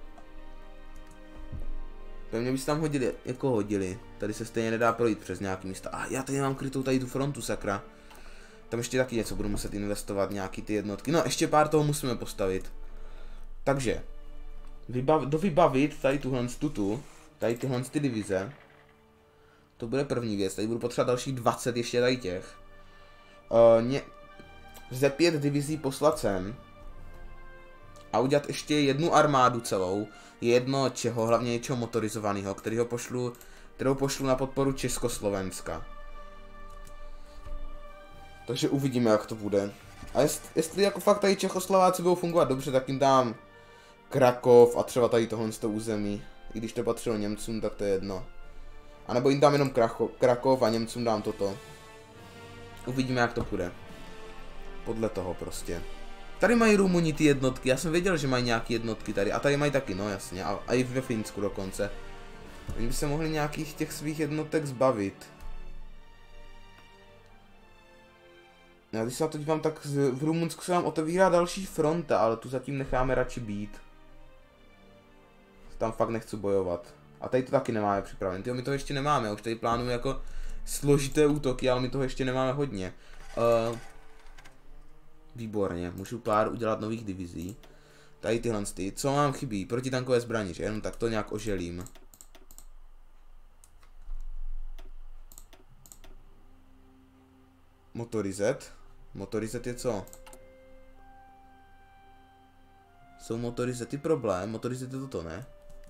Pevně by se tam hodili, jako hodili. Tady se stejně nedá projít přes nějaký místa. A já tady mám krytou tady tu frontu, sakra. Tam ještě taky něco budu muset investovat, nějaký ty jednotky. No, ještě pár toho musíme postavit. Takže, vybav, dovybavit tady tuhle tutu, tady tyhle ty divize. To bude první věc, tady budu potřebovat dalších dvacet ještě tady těch. Uh, ně, ze pět divizí poslat sem. A udělat ještě jednu armádu celou. Jedno čeho, hlavně něčeho motorizovaného, kterého pošlu, kterou pošlu na podporu Československa. Takže uvidíme, jak to bude. A jest, jestli jako fakt tady Čechoslováci budou fungovat dobře, tak jim dám Krakov a třeba tady tohle z toho území. I když to patřilo Němcům, tak to je jedno. A nebo jim dám jenom Krakov, Krakov a Němcům dám toto. Uvidíme, jak to bude. Podle toho prostě. Tady mají Rumuni ty jednotky, já jsem věděl, že mají nějaké jednotky tady. A tady mají taky, no jasně. A, a i ve Finsku dokonce. Oni by se mohli nějakých těch svých jednotek zbavit. Já když se na to dívám, tak v Rumunsku se nám otevírá další fronta, ale tu zatím necháme radši být. Tam fakt nechci bojovat. A tady to taky nemáme připravené. Tyjo, my to ještě nemáme, já už tady plánujeme jako složité útoky, ale my toho ještě nemáme hodně. Uh, výborně, můžu pár udělat nových divizí. Tady tyhle ty. Co mám chybí? Protitankové zbraně, že? Jenom tak to nějak oželím. Motorizet. Motorizet je co? Jsou motorizety problém? Motorizet je toto, ne?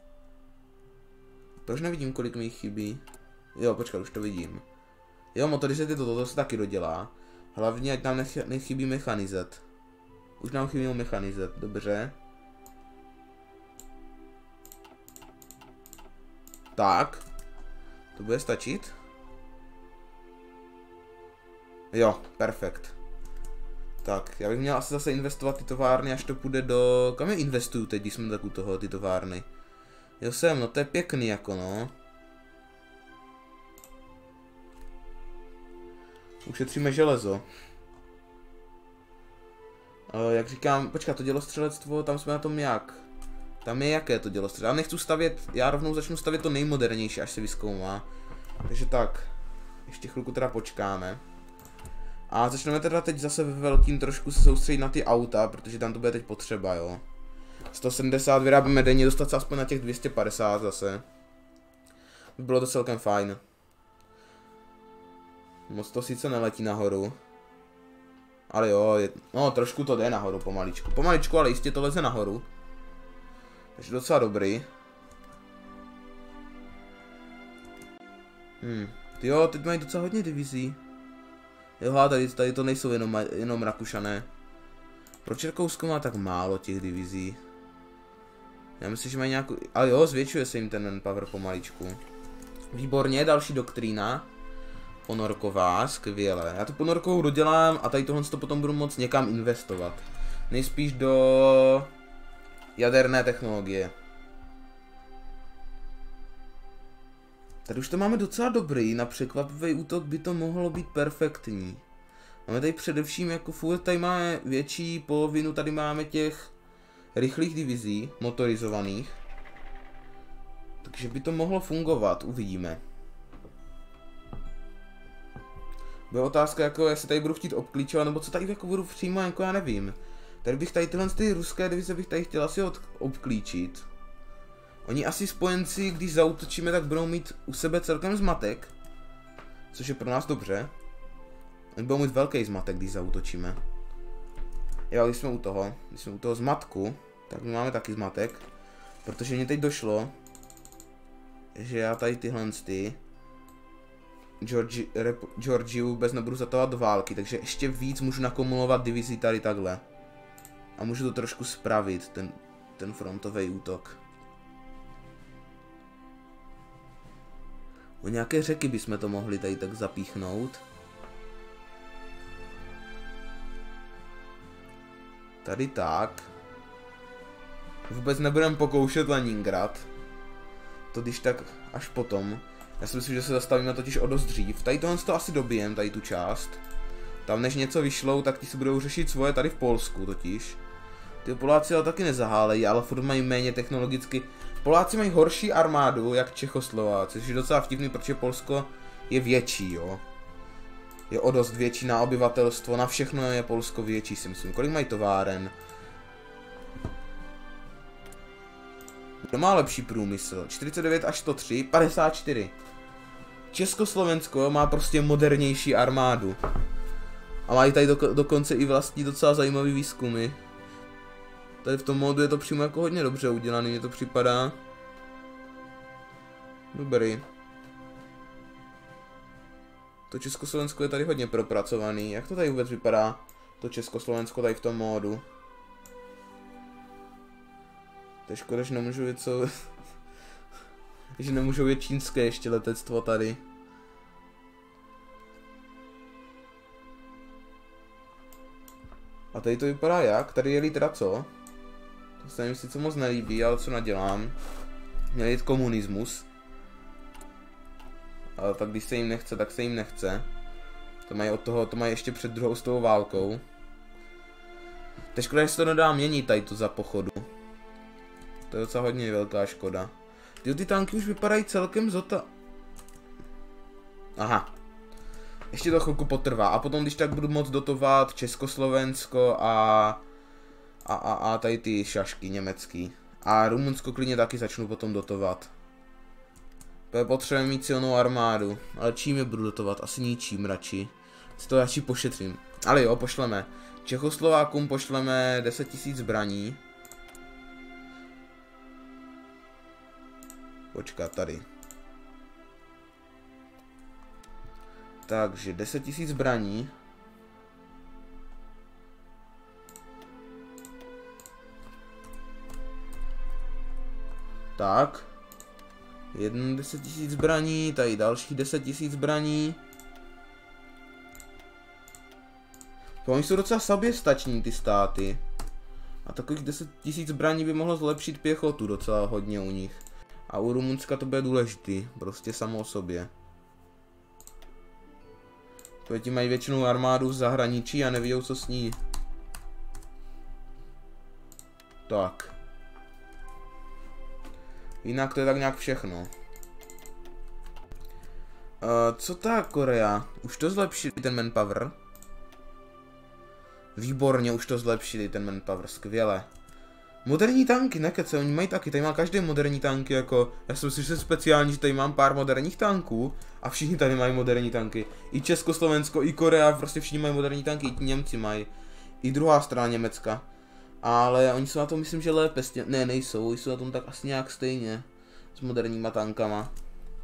Proč nevidím, kolik mi jich chybí? Jo, počkat, už to vidím. Jo, motorizet je toto, to se taky dodělá. Hlavně, ať nám nech nechybí mechanizet. Už nám chybí mechanizet, dobře. Tak. To bude stačit? Jo, perfekt. Tak, já bych měl asi zase investovat ty továrny, až to půjde do... Kam je investuju teď, když jsme tak u toho, ty továrny? Jo jsem, no to je pěkný jako no. Ušetříme železo. E, jak říkám, počkat, to dělostřelectvo, tam jsme na tom jak? Tam je jaké to dělostřelectvo? Já nechci stavět, já rovnou začnu stavět to nejmodernější, až se vyzkoumá. Takže tak, ještě chvilku teda počkáme. A začneme teda teď zase ve velkým trošku se soustředit na ty auta, protože tam to bude teď potřeba, jo. sto sedmdesát vyrábíme denně, dostat se aspoň na těch dvě stě padesát zase. By bylo to celkem fajn. Moc to sice neletí nahoru. Ale jo, je, no trošku to jde nahoru pomaličku. Pomaličku, ale jistě to leze nahoru. Takže docela dobrý. Hm, jo, teď mají docela hodně divizí. Jo, tady, tady to nejsou jenom, jenom Rakušané. Proč Rakousko má tak málo těch divizí? Já myslím, že mají nějakou... Ale jo, zvětšuje se jim ten manpower pomaličku. Výborně, další doktrína. Ponorková, skvěle. Já tu ponorkovou dodělám a tady tohle to potom budu moct někam investovat. Nejspíš do... jaderné technologie. Tady už to máme docela dobrý, na překvapivý útok by to mohlo být perfektní. Máme tady především jako furt, tady máme větší polovinu, tady máme těch rychlých divizí, motorizovaných. Takže by to mohlo fungovat, uvidíme. Bude otázka jako, jestli tady budu chtít obklíčovat, nebo co tady jako budu přijímat, jako já nevím. Tady bych tady tyhle ty ruské divize bych tady chtěl asi od, obklíčit. Oni asi spojenci, když zaútočíme, tak budou mít u sebe celkem zmatek. Což je pro nás dobře. Oni budou mít velký zmatek, když zaútočíme. Jo, když jsme u toho, když jsme u toho zmatku, tak my máme taky zmatek. Protože mě teď došlo, že já tady tyhle ty Georgi, rep, Georgiu vůbec nebudu zatovat do války, takže ještě víc můžu nakumulovat divizí tady takhle. A můžu to trošku spravit, ten, ten frontový útok. O nějaké řeky bychom to mohli tady tak zapíchnout. Tady tak. Vůbec nebudeme pokoušet Leningrad. To když tak až potom. Já si myslím, že se zastavíme totiž o dost dřív. Tady tohle to asi dobijem, tady tu část. Tam než něco vyšlou, tak ti si budou řešit svoje tady v Polsku totiž. Ty Poláci ale taky nezahálejí, ale furt mají méně technologicky. Poláci mají horší armádu, jak Čechoslováci, což je docela vtipný, protože Polsko je větší, jo. Je o dost větší na obyvatelstvo, na všechno je Polsko větší, si myslím. Kolik mají továren? Kdo má lepší průmysl? čtyřicet devět až sto tři, padesát čtyři. Československo má prostě modernější armádu. A mají tady do, dokonce i vlastní docela zajímavý výzkumy. Tady v tom modu je to přímo jako hodně dobře udělaný, mně to připadá. Dobrý. To Československo je tady hodně propracovaný. Jak to tady vůbec vypadá? To Československo tady v tom módu. To je škoda, že nemůžu jít co... že nemůžu jít čínské ještě letectvo tady. tady to vypadá jak? Tady jeli teda co? To se mi sice moc nelíbí, ale co nadělám? Měl jít komunismus. Ale tak když se jim nechce, tak se jim nechce. To mají od toho, to mají ještě před druhou světovou válkou. To je škoda, že se to nedá měnit tady to za pochodu. To je docela hodně velká škoda. Ty, ty tanky už vypadají celkem zota. Aha. Ještě to chvilku potrvá. A potom, když tak budu moct dotovat Československo a... A, a, a tady ty šašky německý. A Rumunsko klidně taky začnu potom dotovat. Potřebujeme mít silnou armádu. Ale čím je budu dotovat? Asi ničím radši. Si to radši pošetřím. Ale jo, pošleme. Čechoslovákům pošleme deset tisíc zbraní. Počkat, tady. Takže deset tisíc zbraní. Tak. Jedno deset tisíc zbraní, tady další deset tisíc zbraní. To oni jsou docela soběstační ty státy. A takových deset tisíc zbraní by mohlo zlepšit pěchotu docela hodně u nich. A u Rumunska to bude důležitý, prostě samo o sobě. Ti mají většinou armádu v zahraničí a neví, co s ní. Tak. Jinak to je tak nějak všechno. Uh, co ta Korea? Už to zlepšili ten manpower? Výborně, už to zlepšili ten manpower, skvěle. Moderní tanky, nekece, oni mají taky, tady má každý moderní tanky, jako, já jsem si speciální, že tady mám pár moderních tanků a všichni tady mají moderní tanky. I Československo, i Korea, prostě všichni mají moderní tanky, i ti Němci mají. I druhá strana Německa. Ale oni jsou na tom, myslím, že lépe, ne, nejsou, jsou na tom tak asi nějak stejně s moderníma tankama.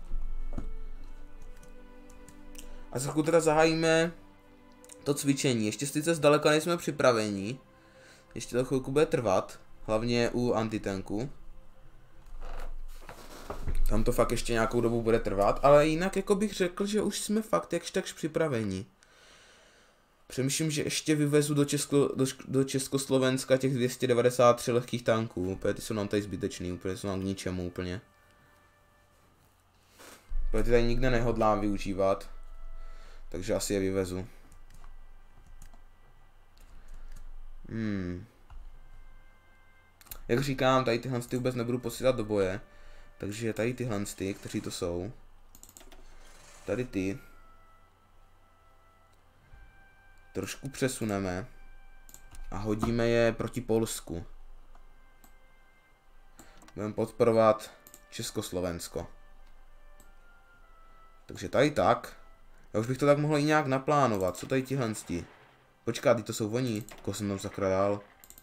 A za chvilku teda zahájíme to cvičení, ještě sice zdaleka nejsme připraveni, ještě to chvilku bude trvat, hlavně u antitanku. Tam to fakt ještě nějakou dobu bude trvat, ale jinak jako bych řekl, že už jsme fakt jakž takž připraveni. Přemýšlím, že ještě vyvezu do, Česko, do, do Československa těch dvě stě devadesát tři lehkých tanků. Úplně ty jsou nám tady zbytečný, úplně jsou nám k ničemu úplně. Úplně ty tady nikde nehodlám využívat. Takže asi je vyvezu. Hmm. Jak říkám, tady tyhle ty vůbec nebudu posílat do boje. Takže tady tyhle ty, kteří to jsou. Tady ty. Trošku přesuneme a hodíme je proti Polsku. Budeme podporovat Československo. Takže tady tak. Já už bych to tak mohl i nějak naplánovat. Co tady tihle sti? Počkat, to jsou oni. Koho jsem tam sakra dal?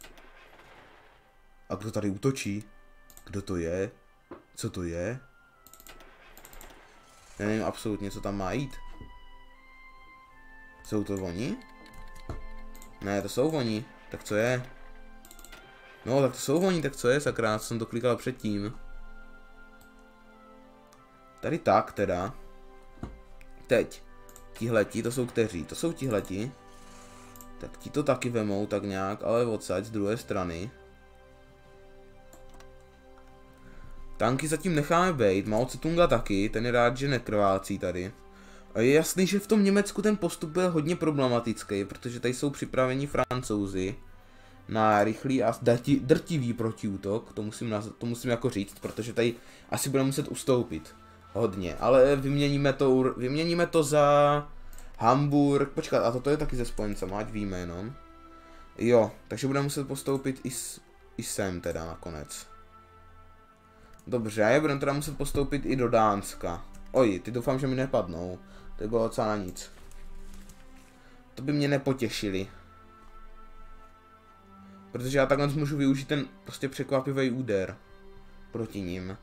A kdo tady útočí? Kdo to je? Co to je? Já nevím absolutně, co tam má jít. Jsou to oni? Ne, to jsou oni. Tak co je? No, tak to jsou oni, tak co je, sakra, co jsem to klikal předtím. Tady tak teda. Teď. Tihleti, to jsou kteří? To jsou tihleti. Tak ti to taky vemou tak nějak, ale odsaď z druhé strany. Tanky zatím necháme bejt, Mao Tse-tunga taky, ten je rád, že nekrvácí tady. A je jasný, že v tom Německu ten postup byl hodně problematický, protože tady jsou připraveni Francouzi na rychlý a drti, drtivý protiútok, to musím, to musím jako říct, protože tady asi budeme muset ustoupit hodně, ale vyměníme to, vyměníme to za Hamburg, počkat, a toto je taky ze spojencema, ať víme jenom. Jo, takže budeme muset postoupit i, s, i sem teda nakonec. Dobře, budeme teda muset postoupit i do Dánska. Oj, ty doufám, že mi nepadnou. To by bylo docela na nic. To by mě nepotěšili. Protože já takhle můžu využít ten prostě překvapivý úder proti nim.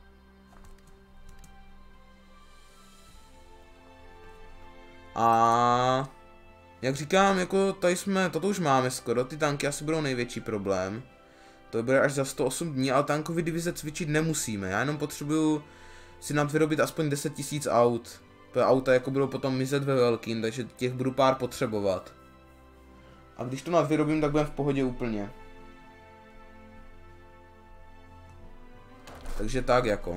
A jak říkám, jako tady jsme, toto už máme skoro, ty tanky asi budou největší problém. To bude až za sto osm dní, ale tankové divize cvičit nemusíme, já jenom potřebuju si nadvyrobit aspoň deset tisíc aut. To auta jako budou potom mizet ve velkým, takže těch budu pár potřebovat. A když to nadvyrobím, tak budeme v pohodě úplně. Takže tak jako.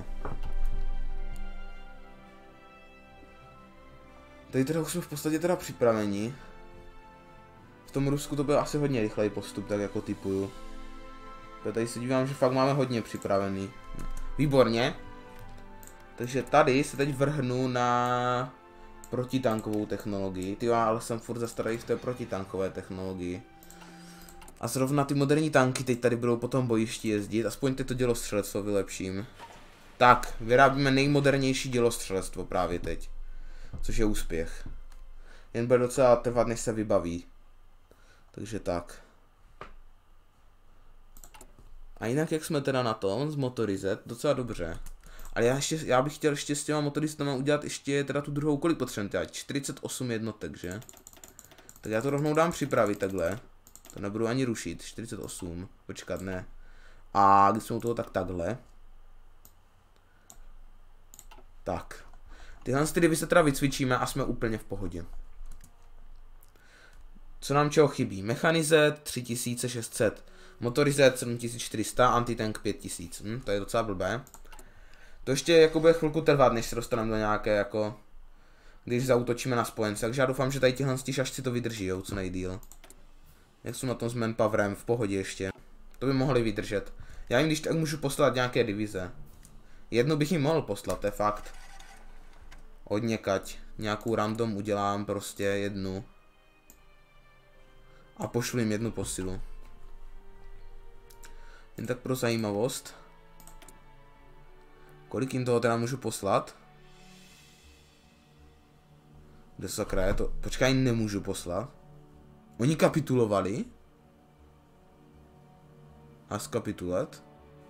Tady teda už jsme v podstatě teda připraveni. V tom Rusku to byl asi hodně rychlej postup, tak jako typuju. Tady se dívám, že fakt máme hodně připravený. Výborně. Takže tady se teď vrhnu na protitankovou technologii. Ty ale jsem furt zastaralý v té protitankové technologii. A zrovna ty moderní tanky teď tady budou po tom bojišti jezdit. Aspoň teď to dělostřelectvo vylepším. Tak, vyrábíme nejmodernější dělostřelectvo právě teď. Což je úspěch. Jen bude docela trvat, než se vybaví. Takže tak. A jinak jak jsme teda na tom z motorizet, docela dobře. Ale já, ještě, já bych chtěl ještě s těma motoriztama udělat ještě teda tu druhou, kolik potřebujeme, čtyřicet osm jednotek, že? Tak já to rovnou dám připravit takhle. To nebudu ani rušit, čtyřicet osm, počkat, ne. A když jsme u toho, tak takhle. Tak. Tyhle ty divy se teda vycvičíme a jsme úplně v pohodě. Co nám čeho chybí? Mechanizet tři tisíce šest set, motorizet sedm tisíc čtyři sta, antitank pět tisíc. Hm, to je docela blbé. To ještě jako bude chvilku trvat, než se dostaneme do nějaké jako... Když zaútočíme na spojence. Takže já doufám, že tady tihle šašci to vydrží, jo, co nejdýl. Jak jsou na tom s manpowerem, v pohodě ještě. To by mohli vydržet. Já jim když tak můžu poslat nějaké divize. Jednu bych jim mohl poslat, to je fakt. Odněkať. Nějakou random udělám prostě jednu. A pošlu jim jednu posilu. Jen tak pro zajímavost. Kolik jim toho teda můžu poslat? Kde sakra je to? Počkej, nemůžu poslat. Oni kapitulovali? A skapitulat?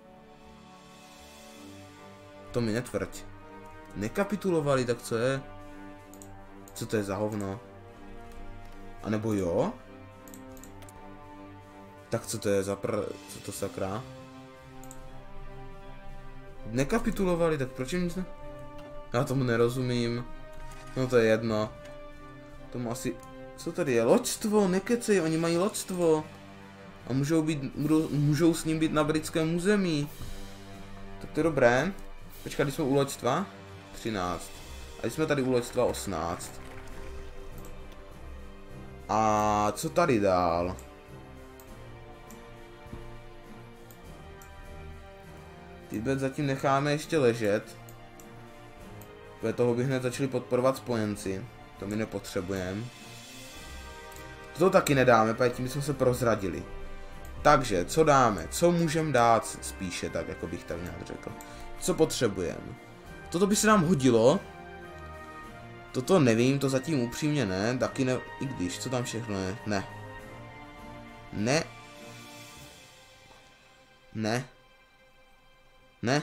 To mi netvrď. Nekapitulovali, tak co je? Co to je za hovno? A nebo jo? Tak co to je za pr... Co to sakra? Nekapitulovali, tak proč nic ne... Já tomu nerozumím. No to je jedno. Tomu asi... Co tady je? Loďstvo, nekecej, oni mají loďstvo. A můžou být, můžou, můžou s ním být na britském území. Tak to je dobré. Počkat, když jsme u loďstva? třináct. A když jsme tady u loďstva? osmnáct. A co tady dál? Tibet zatím necháme ještě ležet. Protože toho by hned začali podporovat spojenci. To my nepotřebujeme. To taky nedáme, protože tím jsme se prozradili. Takže, co dáme? Co můžeme dát spíše, tak jako bych tak nějak řekl. Co potřebujeme? Toto by se nám hodilo. Toto nevím, to zatím upřímně ne. Taky ne, i když, co tam všechno je? Ne. Ne. Ne. Ne.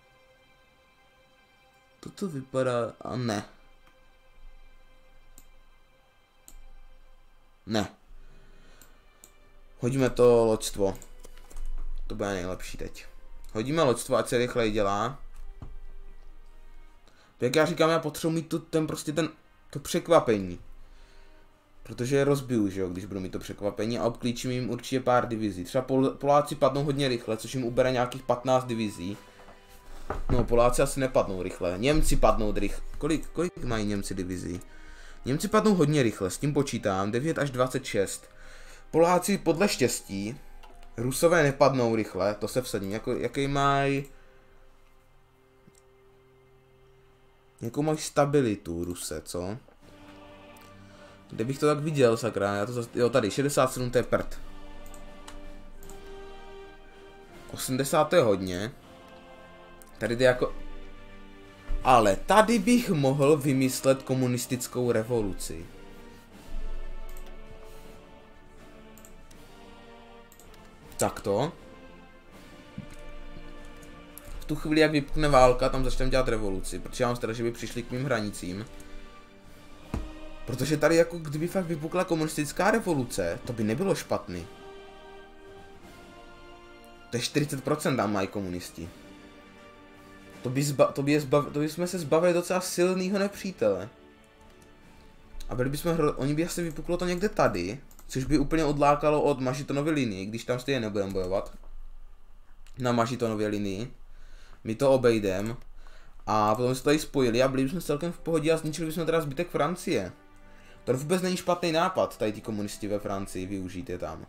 Toto vypadá... a ne. Ne. Hodíme to loďstvo. To bude nejlepší teď. Hodíme loďstvo, ať se rychleji dělá. Jak já říkám, já potřebuji mít tu, ten prostě ten, to překvapení. Protože je rozbiju, že jo, když budu mít to překvapení a obklíčím jim určitě pár divizí. Třeba Pol Poláci padnou hodně rychle, což jim ubere nějakých patnáct divizí. No, Poláci asi nepadnou rychle. Němci padnou rychle. Kolik, kolik mají Němci divizí? Němci padnou hodně rychle, s tím počítám, devět až dvacet šest. Poláci podle štěstí. Rusové nepadnou rychle, to se vsadím. Jako, jaký mají... Jakou mají stabilitu Ruse, co? Kde bych to tak viděl, sakra, já to zase... Jo, tady, šedesát sedm, to je prd. osmdesát to je hodně. Tady jde jako... Ale tady bych mohl vymyslet komunistickou revoluci. Takto. V tu chvíli, jak vypukne válka, tam začneme dělat revoluci, protože já mám strach, že by přišli k mým hranicím. Protože tady jako kdyby fakt vypukla komunistická revoluce, to by nebylo špatný. To je čtyřicet procent tam mají komunisti. To by, zba, to, by je zbav, to by jsme se zbavili docela silného nepřítele. A byli bychom hro, oni by asi vypuklo to někde tady. Což by úplně odlákalo od Mažitonovy linii, když tam stejně nebudeme bojovat. Na Mažitonově linii. My to obejdem. A potom se tady spojili a byli bychom celkem v pohodě a zničili bychom teda zbytek Francie. To vůbec není špatný nápad, tady ty komunisti ve Francii, využít je tam.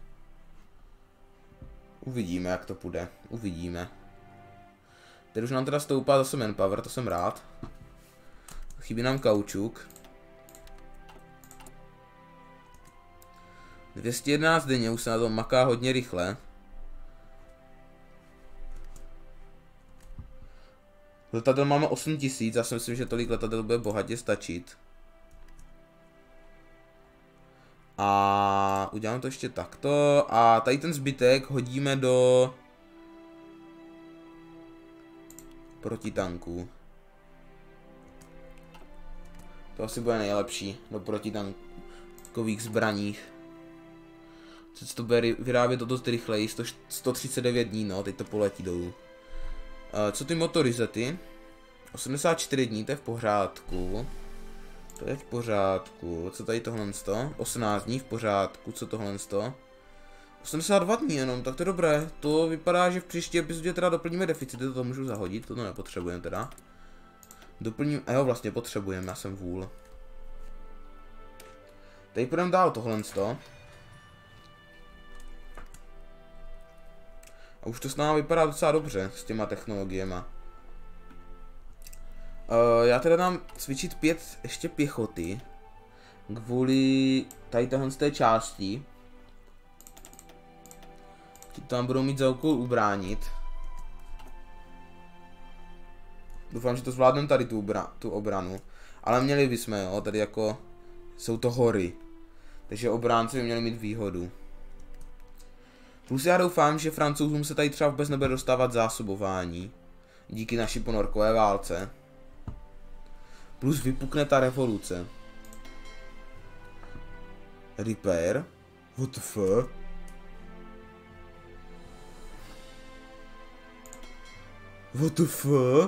Uvidíme, jak to půjde. Uvidíme. Teď už nám teda stoupá zase manpower, to jsem rád. Chybí nám kaučuk. dvě stě jedenáct denně, už se na to maká hodně rychle. Letadel máme osm tisíc, já si myslím, že tolik letadel bude bohatě stačit. A uděláme to ještě takto. A tady ten zbytek hodíme do protitanků. To asi bude nejlepší do protitankových zbraních. Se to bude vyrábět o dost rychleji, sto třicet devět dní, no, teď to poletí dolů. Uh, co ty motorizety? osmdesát čtyři dní, to je v pořádku. To je v pořádku. Co tady tohle sto? osmnáct dní v pořádku, co tohle sto? osmdesát dva dní jenom, tak to je dobré. To vypadá, že v příští epizodě teda doplníme deficity, to můžu zahodit, to nepotřebujeme teda. Doplním, a jo, vlastně potřebujeme, já jsem vůl. Tady půjdeme dál tohle sto. A už to s námi vypadá docela dobře s těma technologiemi. Uh, já teda dám cvičit pět ještě pěchoty. Kvůli tady téhle z té části. Ti tam budou mít za úkol ubránit. Doufám, že to zvládneme tady tu, tu obranu. Ale měli bychom, jo, tady jako jsou to hory. Takže obránci by měli mít výhodu. Plus já doufám, že Francouzům se tady třeba vůbec nebude dostávat zásobování. Díky naší ponorkové válce. Plus vypukne ta revoluce. Repair? What the fuck? What the fuck?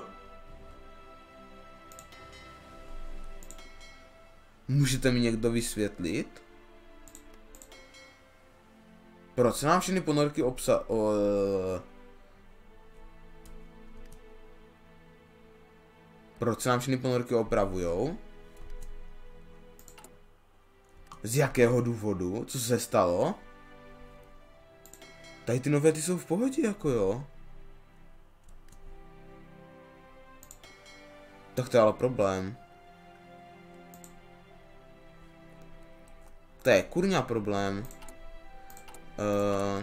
Můžete mi někdo vysvětlit? Proč se nám všechny ponorky obsa... O... Proč se nám všechny ponorky opravujou? Z jakého důvodu? Co se stalo? Tady ty nové ty jsou v pohodě, jako jo. Tak to je ale problém. To je kurňa problém. Uh,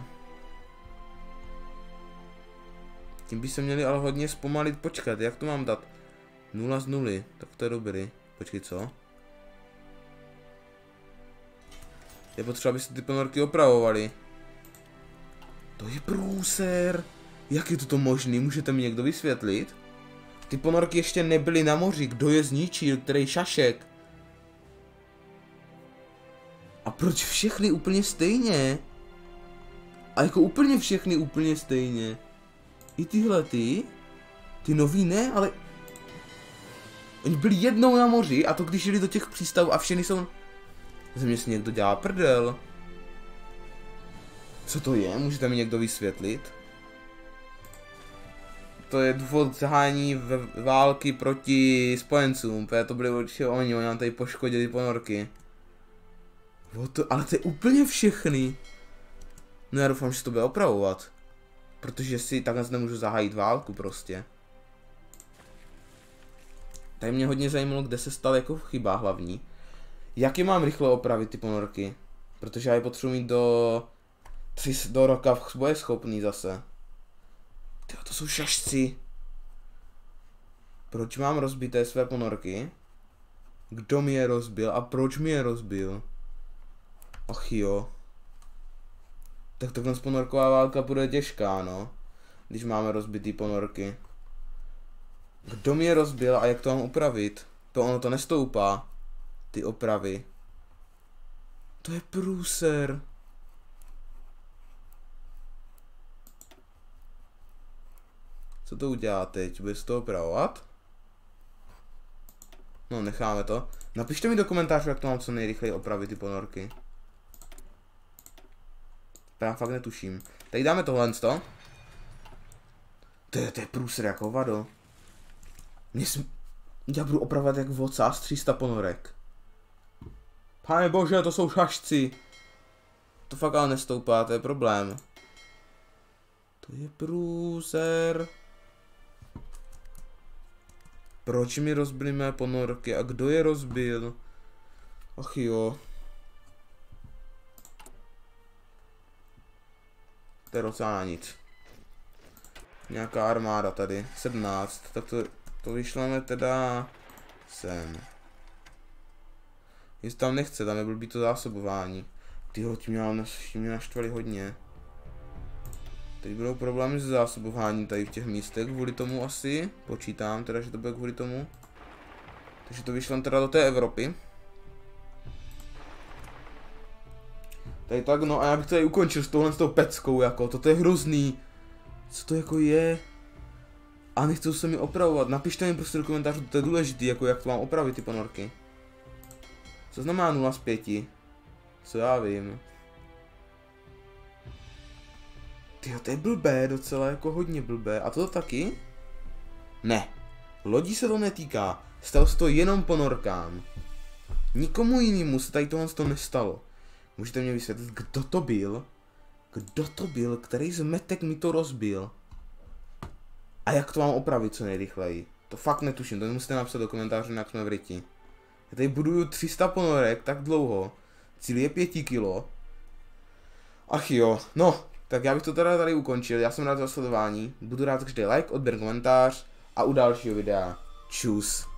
tím by se měli ale hodně zpomalit. Počkat, jak to mám dát? Nula z nuly, tak to je dobrý. Počkej, co? Je potřeba, aby se ty ponorky opravovaly. To je průser. Jak je toto možný? Můžete mi někdo vysvětlit? Ty ponorky ještě nebyly na moři. Kdo je zničil? Který šašek? A proč všechny úplně stejně? A jako úplně všechny úplně stejně. I tyhle ty? Ty nový ne, ale... Oni byli jednou na moři a to když jeli do těch přístavů a všechny jsou... Ze mě si někdo dělá prdel. Co to je? Můžete mi někdo vysvětlit? To je důvod zahání války proti spojencům. To byly určitě oni, oni nám tady poškodili ponorky. To, ale to je úplně všechny. No já doufám, že to bude opravovat. Protože si takhle nemůžu zahájit válku prostě. Tady mě hodně zajímalo, kde se stal jako chyba hlavní. Jak je mám rychle opravit ty ponorky? Protože já je potřebuji mít do... Tři, do roka boje schopný zase. Tyjo, to jsou šašci. Proč mám rozbité své ponorky? Kdo mi je rozbil a proč mi je rozbil? Ach jo. Tak takhle ponorková válka bude těžká, no. Když máme rozbitý ponorky. Kdo mi je rozbil a jak to mám upravit? To ono to nestoupá. Ty opravy. To je průser. Co to udělá teď? Bude se to opravovat? No, necháme to. Napište mi do komentářů, jak to mám co nejrychleji opravit ty ponorky. Já fakt netuším. Tady dáme tohle, to. To je, to je průser jako vado. Mě sm... Já budu opravovat jak vocás tři sta ponorek. Pane bože, to jsou šašci. To fakt ale nestoupá, to je problém. To je průser. Proč mi rozbili mé ponorky a kdo je rozbil? Ach jo. To je docela na nic. Nějaká armáda tady, sedmnáct, tak to, to vyšleme teda sem. Jestli tam nechce, tam je blbý to zásobování. Tyhle, ti mě, mě naštvali hodně. Teď budou problémy s zásobováním tady v těch místech, kvůli tomu asi. Počítám teda, že to bude kvůli tomu. Takže to vyšlem teda do té Evropy. Tady tak, no a já bych tady ukončil s touhle s tou peckou, jako, toto je hrozný. Co to jako je? A nechcou se mi opravovat, napište mi prostě do komentářů, to je důležitý, jako jak to mám opravit ty ponorky. Co znamená nula z pěti? Co já vím. Tyjo, to je blbé docela, jako hodně blbé. A to taky? Ne. Lodí se to netýká. Stalo se to jenom ponorkám. Nikomu jinému se tady tohle to nestalo. Můžete mě vysvětlit, kdo to byl? Kdo to byl? Který zmetek mi to rozbil? A jak to mám opravit co nejrychleji? To fakt netuším, to musíte napsat do komentářů, jak jsme v ryti. Já tady buduju tři sta ponorek tak dlouho. Cíl je pět kilo. Ach jo, no, tak já bych to teda tady ukončil. Já jsem rád za sledování. Budu rád, když dej like, odběr, komentář a u dalšího videa. Čus.